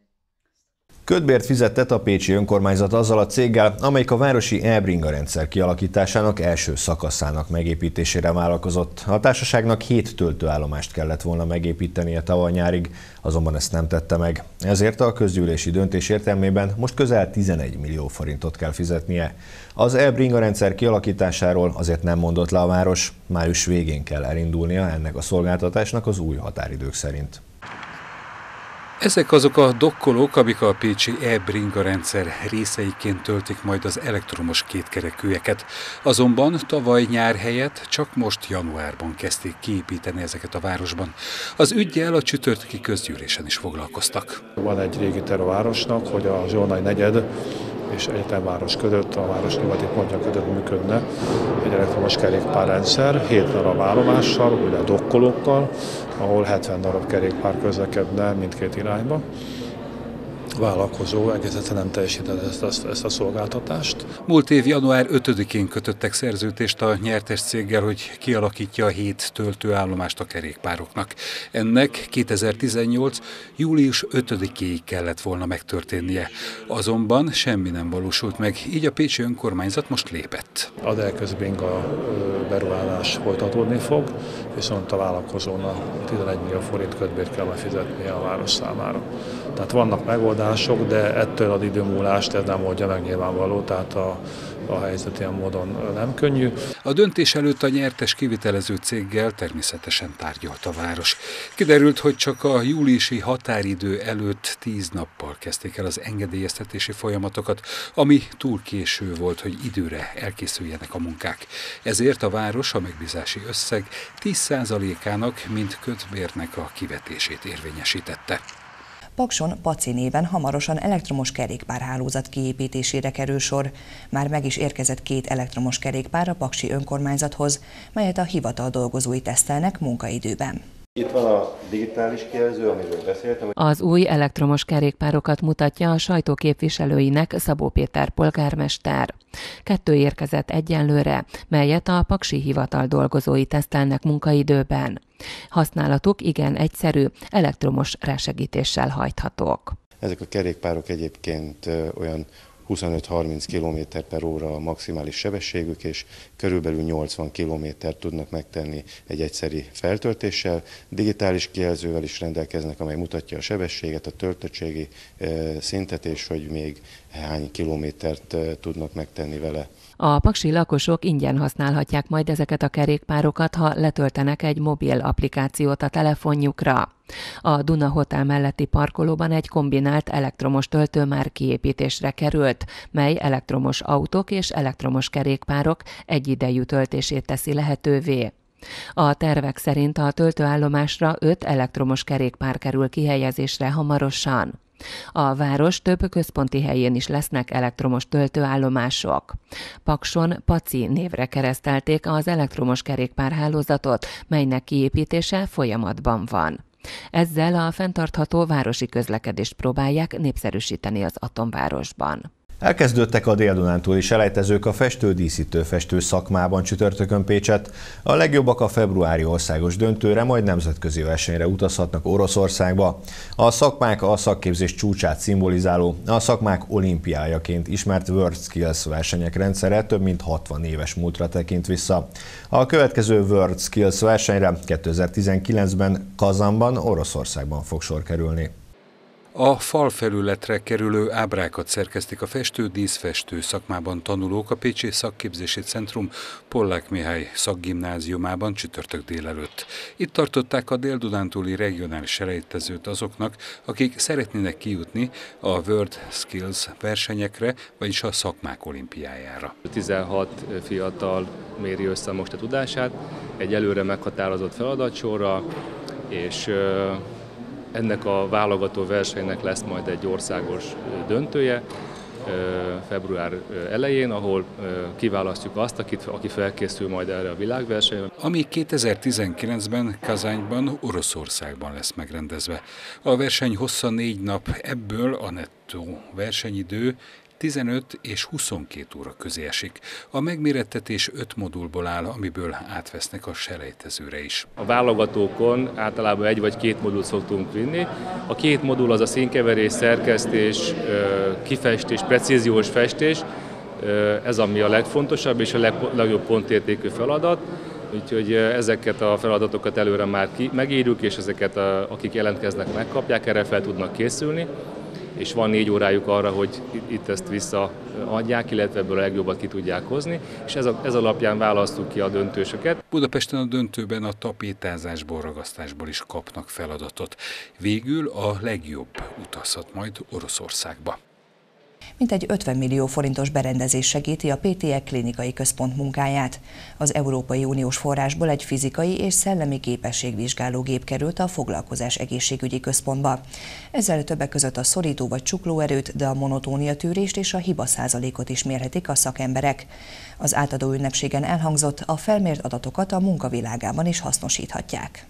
Kötbért fizetett a pécsi önkormányzat azzal a céggel, amelyik a városi e-bringa rendszer kialakításának első szakaszának megépítésére vállalkozott. A társaságnak hét töltőállomást kellett volna megépítenie tavaly nyárig, azonban ezt nem tette meg. Ezért a közgyűlési döntés értelmében most közel tizenegy millió forintot kell fizetnie. Az e-bringa rendszer kialakításáról azért nem mondott le a város, május végén kell elindulnia ennek a szolgáltatásnak az új határidők szerint. Ezek azok a dokkolók, amik a pécsi e-bringa rendszer részeiként töltik majd az elektromos kétkerekűeket. Azonban tavaly nyár helyett csak most januárban kezdték kiépíteni ezeket a városban. Az üggyel a csütörtöki közgyűlésen is foglalkoztak. Van egy régi terv a városnak, hogy a Zsolnai negyed és egyetemváros között, a város nyugati pontja között működne egy elektromos kerékpárrendszer, hét darab állomással, ugye dokkolókkal, ahol hetven darab kerékpár közlekedne mindkét irányba. A vállalkozó egész egyszerűen nem teljesítette ezt, ezt, ezt a szolgáltatást. Múlt év január ötödikén kötöttek szerződést a nyertes céggel, hogy kialakítja a hét töltőállomást a kerékpároknak. Ennek kétezer-tizennyolc. július ötödikéig kellett volna megtörténnie. Azonban semmi nem valósult meg, így a pécsi önkormányzat most lépett. A Delköz-bringa beruházás folytatódni fog, viszont a vállalkozónak tizenegy millió forint kötbért kell befizetnie a város számára. Tehát vannak megoldások, de ettől az időmúlást ez nem oldja meg nyilvánvaló, tehát a, a helyzet ilyen módon nem könnyű. A döntés előtt a nyertes kivitelező céggel természetesen tárgyalt a város. Kiderült, hogy csak a júliusi határidő előtt tíz nappal kezdték el az engedélyeztetési folyamatokat, ami túl késő volt, hogy időre elkészüljenek a munkák. Ezért a város a megbízási összeg tíz százalékának, mint kötbérnek a kivetését érvényesítette. Pakson Paci néven hamarosan elektromos kerékpárhálózat kiépítésére kerül sor. Már meg is érkezett két elektromos kerékpár a paksi önkormányzathoz, melyet a hivatal dolgozói tesztelnek munkaidőben. Itt van a digitális kijelző, amiről beszéltem. Az új elektromos kerékpárokat mutatja a sajtó képviselőinek Szabó Péter polgármester. Kettő érkezett egyenlőre, melyet a paksi hivatal dolgozói tesztelnek munkaidőben. Használatuk igen egyszerű, elektromos rásegítéssel hajthatók. Ezek a kerékpárok egyébként olyan huszonöt-harminc kilométer per óra a maximális sebességük, és körülbelül nyolcvan kilométert tudnak megtenni egy egyszeri feltöltéssel. Digitális kijelzővel is rendelkeznek, amely mutatja a sebességet, a töltöttségi szintet, és hogy még hány kilométert tudnak megtenni vele. A paksi lakosok ingyen használhatják majd ezeket a kerékpárokat, ha letöltenek egy mobil applikációt a telefonjukra. A Duna Hotel melletti parkolóban egy kombinált elektromos töltő már kiépítésre került, mely elektromos autók és elektromos kerékpárok egyidejű töltését teszi lehetővé. A tervek szerint a töltőállomásra öt elektromos kerékpár kerül kihelyezésre hamarosan. A város több központi helyén is lesznek elektromos töltőállomások. Pakson Paci névre keresztelték az elektromos kerékpárhálózatot, melynek kiépítése folyamatban van. Ezzel a fenntartható városi közlekedést próbálják népszerűsíteni az atomvárosban. Elkezdődtek a Dél-Dunántúli selejtezők a festő-díszítő festő szakmában csütörtökön Pécset. A legjobbak a februári országos döntőre, majd nemzetközi versenyre utazhatnak Oroszországba. A szakmák a szakképzés csúcsát szimbolizáló, a szakmák olimpiájaként ismert World Skills versenyek rendszere több mint hatvan éves múltra tekint vissza. A következő World Skills versenyre kétezer-tizenkilencben Kazanban, Oroszországban fog sor kerülni. A falfelületre kerülő ábrákat szerkesztik a festő-díszfestő szakmában tanulók a Pécsi Szakképzési Centrum Pollák Mihály szakgimnáziumában csütörtök délelőtt. Itt tartották a dél-dunántúli regionális selejtezőt azoknak, akik szeretnének kijutni a World Skills versenyekre, vagyis a szakmák olimpiájára. tizenhat fiatal méri össze most a tudását egy előre meghatározott feladatsorra, és ennek a válogató versenynek lesz majd egy országos döntője február elején, ahol kiválasztjuk azt, akit, aki felkészül majd erre a világversenyre. Ami kétezer-tizenkilencben Kazányban, Oroszországban lesz megrendezve. A verseny hossza négy nap, ebből a nettó versenyidő tizenöt és huszonkét óra közé esik. A megmérettetés öt modulból áll, amiből átvesznek a selejtezőre is. A válogatókon általában egy vagy két modult szoktunk vinni. A két modul az a színkeverés, szerkesztés, kifestés, precíziós festés. Ez ami a legfontosabb és a legjobb pontértékű feladat. Úgyhogy ezeket a feladatokat előre már ki, megírjuk, és ezeket a, akik jelentkeznek, megkapják, erre fel tudnak készülni. És van négy órájuk arra, hogy itt ezt visszaadják, illetve ebből a legjobbat ki tudják hozni, és ez, a, ez alapján választjuk ki a döntősöket. Budapesten a döntőben a tapétázásból, ragasztásból is kapnak feladatot. Végül a legjobb utazhat majd Oroszországba. Mintegy ötven millió forintos berendezés segíti a pé té e klinikai központ munkáját. Az Európai Uniós forrásból egy fizikai és szellemi képességvizsgáló gép került a Foglalkozás Egészségügyi Központba. Ezzel többek között a szorító vagy csuklóerőt, de a monotóniatűrést és a hiba százalékot is mérhetik a szakemberek. Az átadó ünnepségen elhangzott, a felmért adatokat a munkavilágában is hasznosíthatják.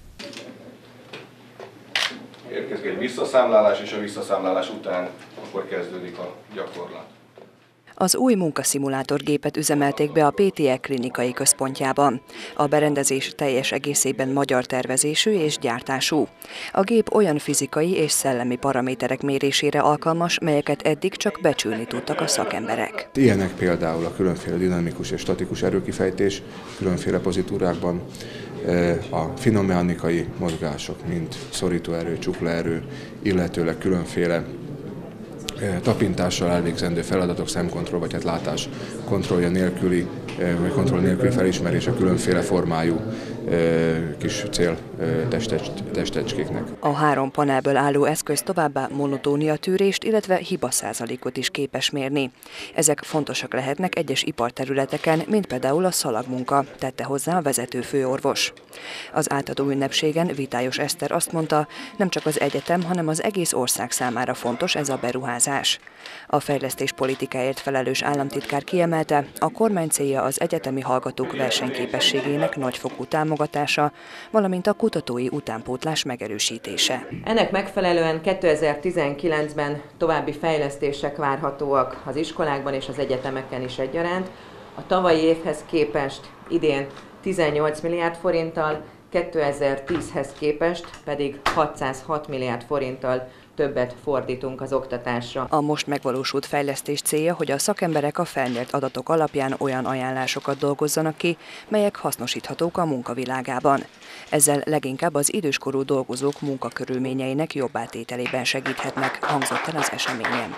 Érkezik egy visszaszámlálás, és a visszaszámlálás után akkor kezdődik a gyakorlat. Az új munkaszimulátorgépet üzemelték be a pé té e klinikai központjában. A berendezés teljes egészében magyar tervezésű és gyártású. A gép olyan fizikai és szellemi paraméterek mérésére alkalmas, melyeket eddig csak becsülni tudtak a szakemberek. Ilyenek például a különféle dinamikus és statikus erőkifejtés, különféle pozitúrákban, a finom-mechanikai mozgások, mint szorítóerő, csuklaerő, illetőleg különféle tapintással elvégzendő feladatok, szemkontroll vagy hát látás kontrollja nélküli, vagy kontroll nélküli felismerése különféle formájú kis cél testecskéknek. A három panelből álló eszköz továbbá monotóniatűrést, illetve hiba százalékot is képes mérni. Ezek fontosak lehetnek egyes iparterületeken, mint például a szalagmunka, tette hozzá a vezető főorvos. Az átadó ünnepségen Vitályos Eszter azt mondta, nem csak az egyetem, hanem az egész ország számára fontos ez a beruházás. A fejlesztés politikáért felelős államtitkár kiemelte, a kormány célja az egyetemi hallgatók versenyképességének nagyfokú támogatása, valamint a kutatói utánpótlás megerősítése. Ennek megfelelően kétezer-tizenkilencben további fejlesztések várhatóak az iskolákban és az egyetemeken is egyaránt. A tavalyi évhez képest idén tizennyolc milliárd forinttal, kétezer-tízhez képest pedig hatszázhat milliárd forinttal többet fordítunk az oktatásra. A most megvalósult fejlesztés célja, hogy a szakemberek a felmért adatok alapján olyan ajánlásokat dolgozzanak ki, melyek hasznosíthatók a munkavilágában. Ezzel leginkább az időskorú dolgozók munkakörülményeinek jobb átételében segíthetnek, hangzott el az eseményen.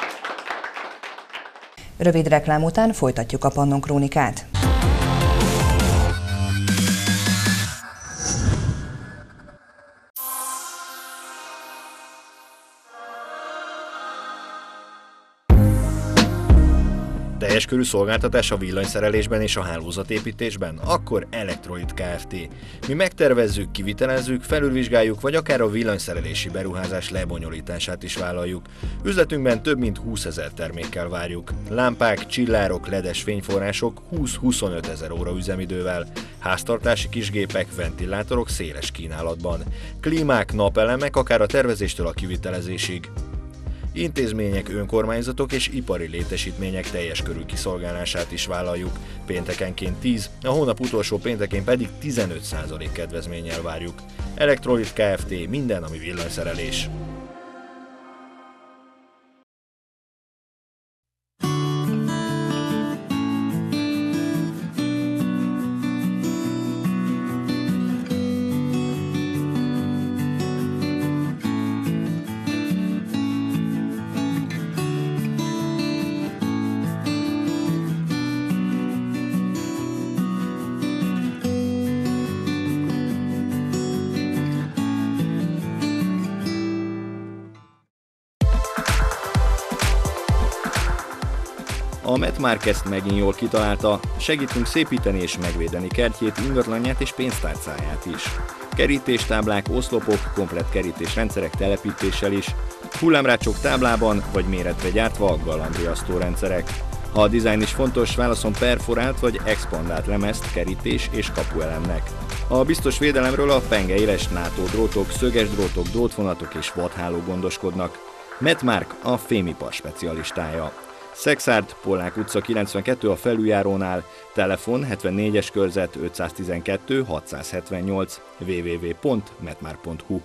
Rövid reklám után folytatjuk a Pannon Krónikát. Teljes körű szolgáltatás a villanyszerelésben és a hálózatépítésben? Akkor Elektrolit Kft. Mi megtervezzük, kivitelezzük, felülvizsgáljuk, vagy akár a villanyszerelési beruházás lebonyolítását is vállaljuk. Üzletünkben több mint húszezer termékkel várjuk. Lámpák, csillárok, ledes fényforrások húsz-huszonöt ezer óra üzemidővel. Háztartási kisgépek, ventilátorok széles kínálatban. Klímák, napelemek, akár a tervezéstől a kivitelezésig. Intézmények, önkormányzatok és ipari létesítmények teljes körű kiszolgálását is vállaljuk. Péntekenként tíz, a hónap utolsó péntekén pedig tizenöt százalék kedvezménnyel várjuk. Elektrolit Kft. Minden, ami villanyszerelés. A Medmark ezt megint jól kitalálta, segítünk szépíteni és megvédeni kertjét, ingatlanját és pénztárcáját is. Kerítéstáblák, oszlopok, komplett kerítésrendszerek telepítéssel is, hullámrácsok táblában vagy méretre gyártva galambriasztó rendszerek. Ha a dizájn is fontos, válaszol perforált vagy expandált lemezt kerítés és kapuelemnek. A biztos védelemről a pengeéles NATO drótok, szöges drótok, drótvonatok és vadháló gondoskodnak. Medmark a fémipar specialistája. Szexárd, Pollák utca kilencvenkettő a felüljárónál, telefon hetvennégyes körzet ötszáztizenkettő hatszázhetvennyolc, double-u double-u double-u pont medmark pont hu.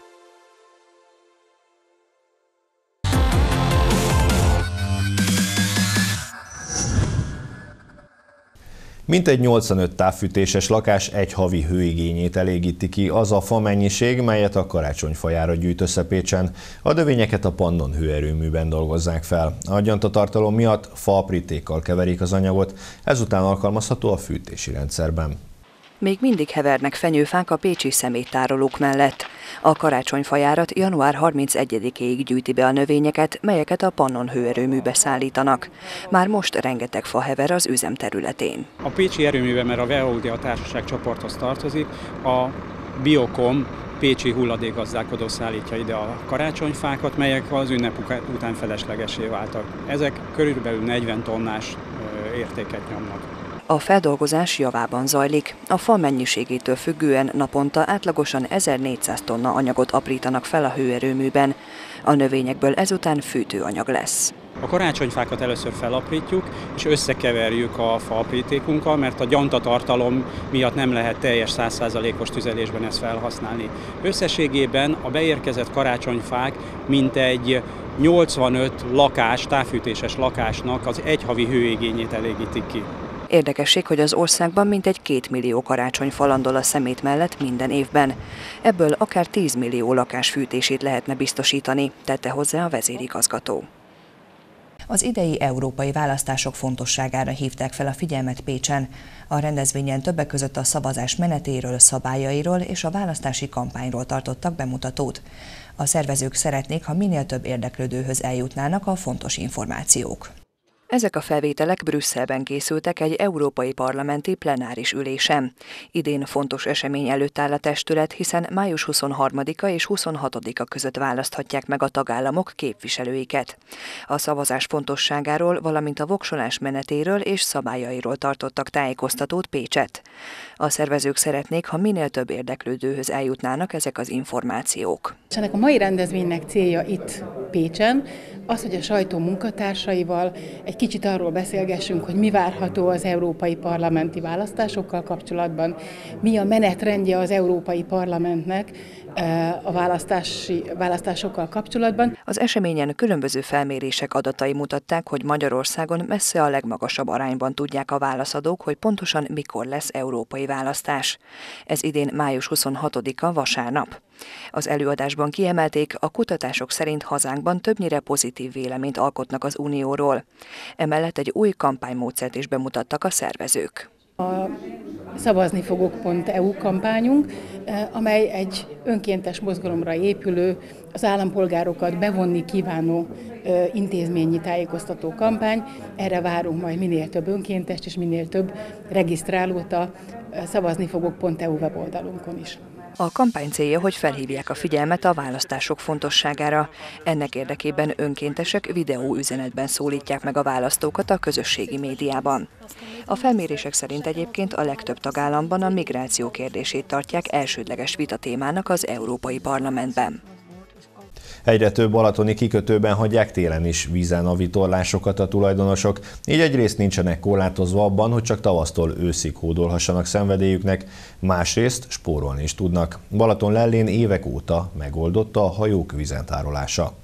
Mintegy nyolcvanöt távfűtéses lakás egy havi hőigényét elégíti ki az a fa mennyiség, melyet a karácsonyfajára gyűjt össze Pécsen. A növényeket a Pannon hőerőműben dolgozzák fel. A gyantatartalom miatt faaprítékkal keverik az anyagot, ezután alkalmazható a fűtési rendszerben. Még mindig hevernek fenyőfák a pécsi szeméttárolók mellett. A karácsonyfajárat január harmincegyedikéig gyűjti be a növényeket, melyeket a Pannon hőerőműbe szállítanak. Már most rengeteg fa hever az üzem területén. A pécsi erőműben, mert a Veolia Társaság csoporthoz tartozik, a Biokom pécsi hulladékgazdálkodó szállítja ide a karácsonyfákat, melyek az ünnep után feleslegesé váltak. Ezek körülbelül negyven tonnás értéket nyomnak. A feldolgozás javában zajlik. A fa mennyiségétől függően naponta átlagosan ezernégyszáz tonna anyagot aprítanak fel a hőerőműben. A növényekből ezután fűtőanyag lesz. A karácsonyfákat először felaprítjuk, és összekeverjük a faaprítékunkkal, mert a gyantatartalom miatt nem lehet teljes száz százalékos tüzelésben ezt felhasználni. Összességében a beérkezett karácsonyfák mintegy nyolcvanöt lakás, távfűtéses lakásnak az egy havi hőigényét elégítik ki. Érdekesség, hogy az országban mintegy két millió karácsonyfa landol a szemét mellett minden évben. Ebből akár tíz millió lakás fűtését lehetne biztosítani, tette hozzá a vezérigazgató. Az idei európai választások fontosságára hívták fel a figyelmet Pécsen. A rendezvényen többek között a szavazás menetéről, szabályairól és a választási kampányról tartottak bemutatót. A szervezők szeretnék, ha minél több érdeklődőhöz eljutnának a fontos információk. Ezek a felvételek Brüsszelben készültek egy európai parlamenti plenáris ülésen. Idén fontos esemény előtt áll a testület, hiszen május huszonharmadika és huszonhatodika között választhatják meg a tagállamok képviselőiket. A szavazás fontosságáról, valamint a voksolás menetéről és szabályairól tartottak tájékoztatót Pécset. A szervezők szeretnék, ha minél több érdeklődőhöz eljutnának ezek az információk. És ennek a mai rendezvénynek célja itt Pécsen az, hogy a sajtó munkatársaival egy kicsit arról beszélgessünk, hogy mi várható az európai parlamenti választásokkal kapcsolatban, mi a menetrendje az Európai Parlamentnek a választási, választásokkal kapcsolatban. Az eseményen különböző felmérések adatai mutatták, hogy Magyarországon messze a legmagasabb arányban tudják a válaszadók, hogy pontosan mikor lesz európai választás. Ez idén május huszonhatodika vasárnap. Az előadásban kiemelték, a kutatások szerint hazánkban többnyire pozitív véleményt alkotnak az Unióról. Emellett egy új kampánymódszert is bemutattak a szervezők. A szavaznifogok pont e u kampányunk, amely egy önkéntes mozgalomra épülő az állampolgárokat bevonni kívánó intézményi tájékoztató kampány. Erre várunk majd minél több önkéntest és minél több regisztrálót a szavaznifogok pont e u weboldalunkon is. A kampány célja, hogy felhívják a figyelmet a választások fontosságára. Ennek érdekében önkéntesek videóüzenetben szólítják meg a választókat a közösségi médiában. A felmérések szerint egyébként a legtöbb tagállamban a migráció kérdését tartják elsődleges vitatémának az Európai Parlamentben. Egyre több balatoni kikötőben hagyják télen is vízen a vitorlásokat a tulajdonosok, így egyrészt nincsenek korlátozva abban, hogy csak tavasztól őszig hódolhassanak szenvedélyüknek, másrészt spórolni is tudnak. Balatonlellén évek óta megoldotta a hajók vízentárolása.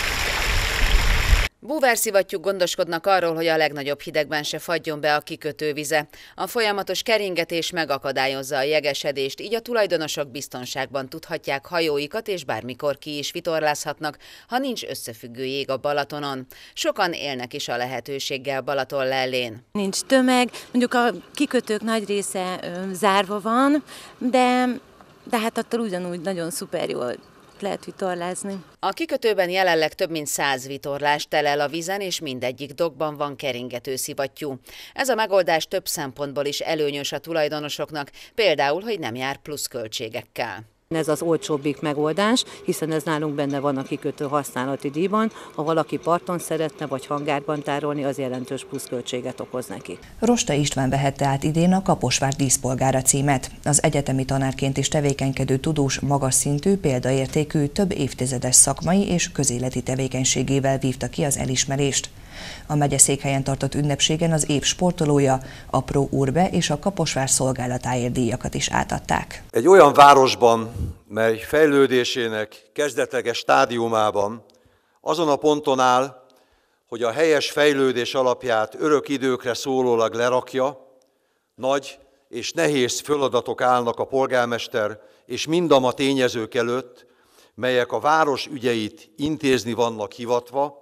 Búvárszivattyúk gondoskodnak arról, hogy a legnagyobb hidegben se fagyjon be a kikötő vize. A folyamatos keringetés megakadályozza a jegesedést, így a tulajdonosok biztonságban tudhatják hajóikat, és bármikor ki is vitorlázhatnak, ha nincs összefüggő jég a Balatonon. Sokan élnek is a lehetőséggel Balatonlellén. Nincs tömeg, mondjuk a kikötők nagy része ö, zárva van, de, de hát attól ugyanúgy nagyon szuper jól lehet vitorlázni. A kikötőben jelenleg több mint száz vitorlás telel a vízen, és mindegyik dokkban van keringető szivattyú. Ez a megoldás több szempontból is előnyös a tulajdonosoknak, például, hogy nem jár pluszköltségekkel. Ez az olcsóbbik megoldás, hiszen ez nálunk benne van a kikötő használati díjban. Ha valaki parton szeretne vagy hangárban tárolni, az jelentős pluszköltséget okoz neki. Rosta István vehette át idén a Kaposvár díszpolgára címet. Az egyetemi tanárként is tevékenykedő tudós magas szintű, példaértékű, több évtizedes szakmai és közéleti tevékenységével vívta ki az elismerést. A megyeszékhelyen tartott ünnepségen az év sportolója, a Pro Urbe és a Kaposvár szolgálatáért díjakat is átadták. Egy olyan városban, mely fejlődésének kezdetleges stádiumában azon a ponton áll, hogy a helyes fejlődés alapját örök időkre szólólag lerakja, nagy és nehéz feladatok állnak a polgármester és mindama tényezők előtt, melyek a város ügyeit intézni vannak hivatva.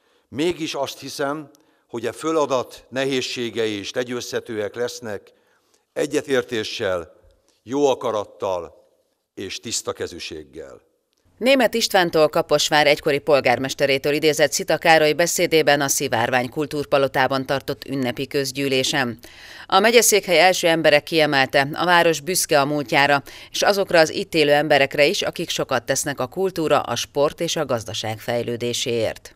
Mégis azt hiszem, hogy a feladat nehézségei is legyőzhetőek lesznek egyetértéssel, jó akarattal és tiszta kezűséggel. Németh Istvántól, Kaposvár egykori polgármesterétől idézett Szita Károly beszédében a Szivárvány kultúrpalotában tartott ünnepi közgyűlésen. A megyeszékhely első emberek kiemelte, a város büszke a múltjára, és azokra az itt élő emberekre is, akik sokat tesznek a kultúra, a sport és a gazdaság fejlődéséért.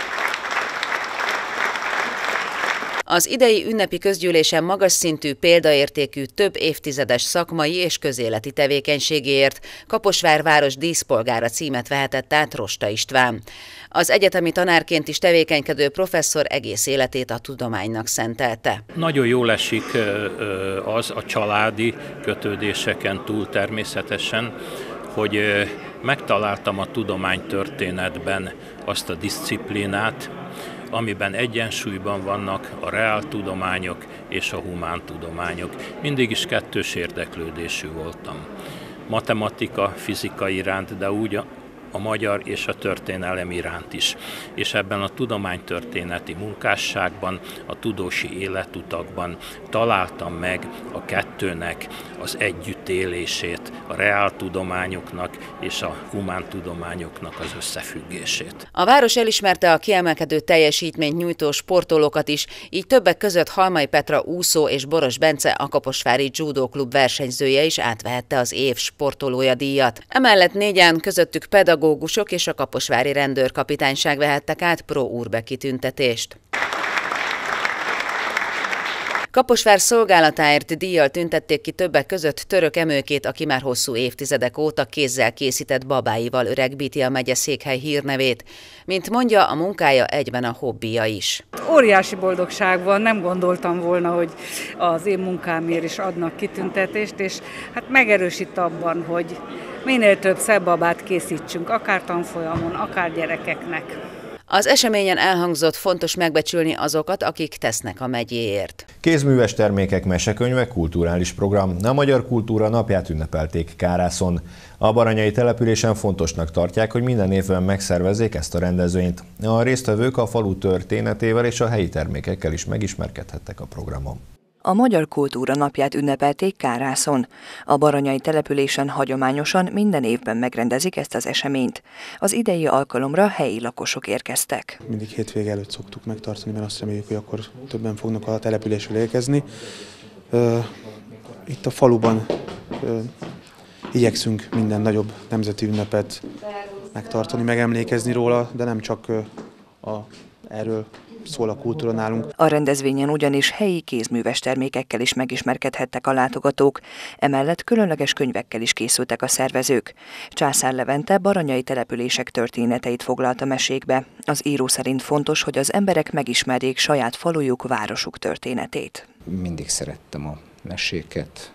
Az idei ünnepi közgyűlésen magas szintű, példaértékű, több évtizedes szakmai és közéleti tevékenységéért Kaposvár város díszpolgára címet vehetett át Rosta István. Az egyetemi tanárként is tevékenykedő professzor egész életét a tudománynak szentelte. Nagyon jól esik az a családi kötődéseken túl természetesen, hogy megtaláltam a tudománytörténetben azt a diszciplínát, amiben egyensúlyban vannak a reáltudományok és a humántudományok. Mindig is kettős érdeklődésű voltam. Matematika, fizika iránt, de úgy a, a magyar és a történelem iránt is. És ebben a tudománytörténeti munkásságban, a tudósi életutakban találtam meg a kettőnek az együttélését, a reáltudományoknak és a humántudományoknak az összefüggését. A város elismerte a kiemelkedő teljesítményt nyújtó sportolókat is, így többek között Halmai Petra úszó és Boros Bence, a Kaposvári Judo Klub versenyzője is átvehette az év sportolója díjat. Emellett négyen, közöttük pedagógusok és a kaposvári rendőrkapitányság vehettek át Pro Urbe kitüntetést. Kaposvár szolgálatáért díjjal tüntették ki többek között Török Emőkét, aki már hosszú évtizedek óta kézzel készített babáival öregbíti a megyeszékhely hírnevét. Mint mondja, a munkája egyben a hobbija is. Óriási boldogság van, nem gondoltam volna, hogy az én munkámért is adnak kitüntetést, és hát megerősít abban, hogy minél több szebb babát készítsünk, akár tanfolyamon, akár gyerekeknek. Az eseményen elhangzott, fontos megbecsülni azokat, akik tesznek a megyéért. Kézműves termékek, mesekönyvek, kulturális program. A Magyar Kultúra napját ünnepelték Kárászon. A baranyai településen fontosnak tartják, hogy minden évben megszervezzék ezt a rendezvényt. A résztvevők a falu történetével és a helyi termékekkel is megismerkedhettek a programon. A Magyar Kultúra Napját ünnepelték Kárászon. A baranyai településen hagyományosan minden évben megrendezik ezt az eseményt. Az idei alkalomra helyi lakosok érkeztek. Mindig hétvége előtt szoktuk megtartani, mert azt reméljük, hogy akkor többen fognak a településről érkezni. Itt a faluban igyekszünk minden nagyobb nemzeti ünnepet megtartani, megemlékezni róla, de nem csak a, erről szól a kultúra nálunk. A rendezvényen ugyanis helyi kézműves termékekkel is megismerkedhettek a látogatók, emellett különleges könyvekkel is készültek a szervezők. Császár Levente baranyai települések történeteit foglalta mesékbe. Az író szerint fontos, hogy az emberek megismerjék saját falujuk, városuk történetét. Mindig szerettem a meséket,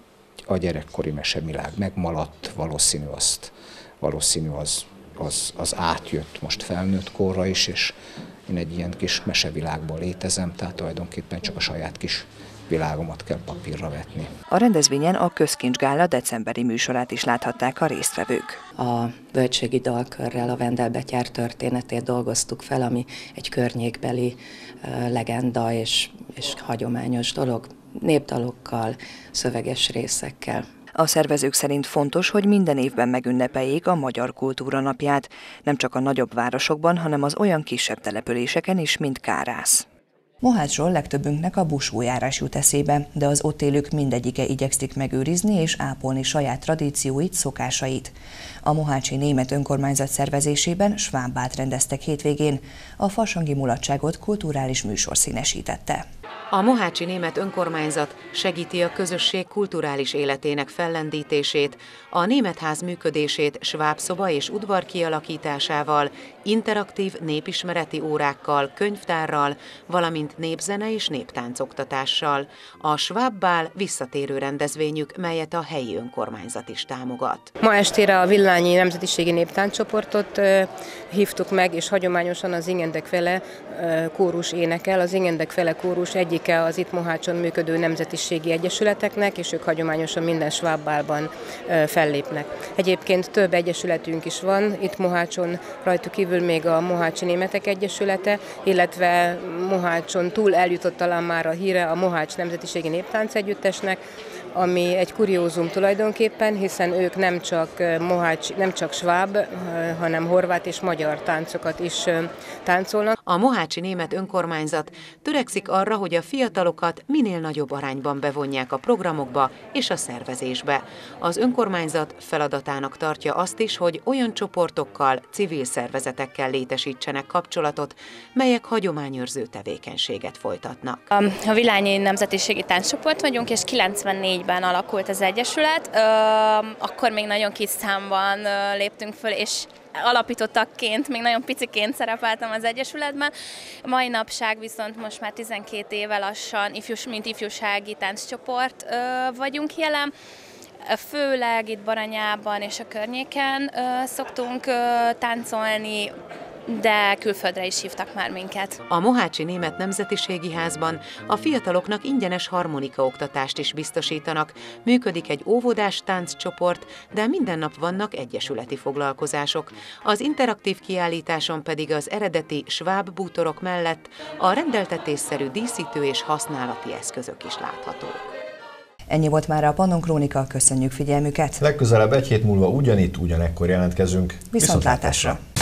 a gyerekkori mesevilág megmaladt, valószínű, azt, valószínű az, az, az átjött most felnőtt korra is, és én egy ilyen kis mesevilágból létezem, tehát tulajdonképpen csak a saját kis világomat kell papírra vetni. A rendezvényen a Közkincsgála decemberi műsorát is láthatták a résztvevők. A bölcsőgi dalkörrel a Vendelbetyár történetét dolgoztuk fel, ami egy környékbeli uh, legenda és, és hagyományos dolog, népdalokkal, szöveges részekkel. A szervezők szerint fontos, hogy minden évben megünnepeljék a Magyar Kultúra Napját, nem csak a nagyobb városokban, hanem az olyan kisebb településeken is, mint Kárász. Mohácsról legtöbbünknek a busójárás jut eszébe, de az ott élők mindegyike igyekszik megőrizni és ápolni saját tradícióit, szokásait. A mohácsi német önkormányzat szervezésében svábbát rendeztek hétvégén, a farsangi mulatságot kulturális műsor színesítette. A mohácsi német önkormányzat segíti a közösség kulturális életének fellendítését, a Németház működését svábszoba és udvar kialakításával, interaktív népismereti órákkal, könyvtárral, valamint népzene és néptáncoktatással. A Svábbál visszatérő rendezvényük, melyet a helyi önkormányzat is támogat. Ma estére a Villányi Nemzetiségi Néptánccsoportot hívtuk meg, és hagyományosan az Ingendekfele kórus énekel. Az Ingendekfele kórus egyike az itt Mohácson működő nemzetiségi egyesületeknek, és ők hagyományosan minden Svábbálban fellépnek. Egyébként több egyesületünk is van, itt Mohácson rajtuk kívül még a Mohácsi Németek Egyesülete, illetve Mohácson túl eljutott talán már a híre a Mohács Nemzetiségi Néptánc Együttesnek, ami egy kuriózum tulajdonképpen, hiszen ők nem csak mohács, nem csak sváb, hanem horvát és magyar táncokat is táncolnak. A mohácsi német önkormányzat törekszik arra, hogy a fiatalokat minél nagyobb arányban bevonják a programokba és a szervezésbe. Az önkormányzat feladatának tartja azt is, hogy olyan csoportokkal, civil szervezetekkel létesítsenek kapcsolatot, melyek hagyományőrző tevékenységet folytatnak. A Villányi Nemzetiségi Tánccsoport vagyunk, és kilencvennégyben alakult az egyesület. Akkor még nagyon kis számban léptünk föl, és alapítottakként, még nagyon piciként szerepeltem az egyesületben. Mai napság viszont most már tizenkét éve lassan, ifjús, mint ifjúsági tánccsoport vagyunk jelen. Főleg itt Baranyában és a környéken szoktunk táncolni, de külföldre is hívtak már minket. A Mohácsi Német Nemzetiségi Házban a fiataloknak ingyenes harmonikaoktatást is biztosítanak. Működik egy óvodás tánccsoport, de minden nap vannak egyesületi foglalkozások. Az interaktív kiállításon pedig az eredeti sváb bútorok mellett a rendeltetésszerű díszítő és használati eszközök is láthatók. Ennyi volt már a Pannon Krónika, köszönjük figyelmüket! Legközelebb egy hét múlva ugyanitt, ugyanekkor jelentkezünk. Viszontlátásra!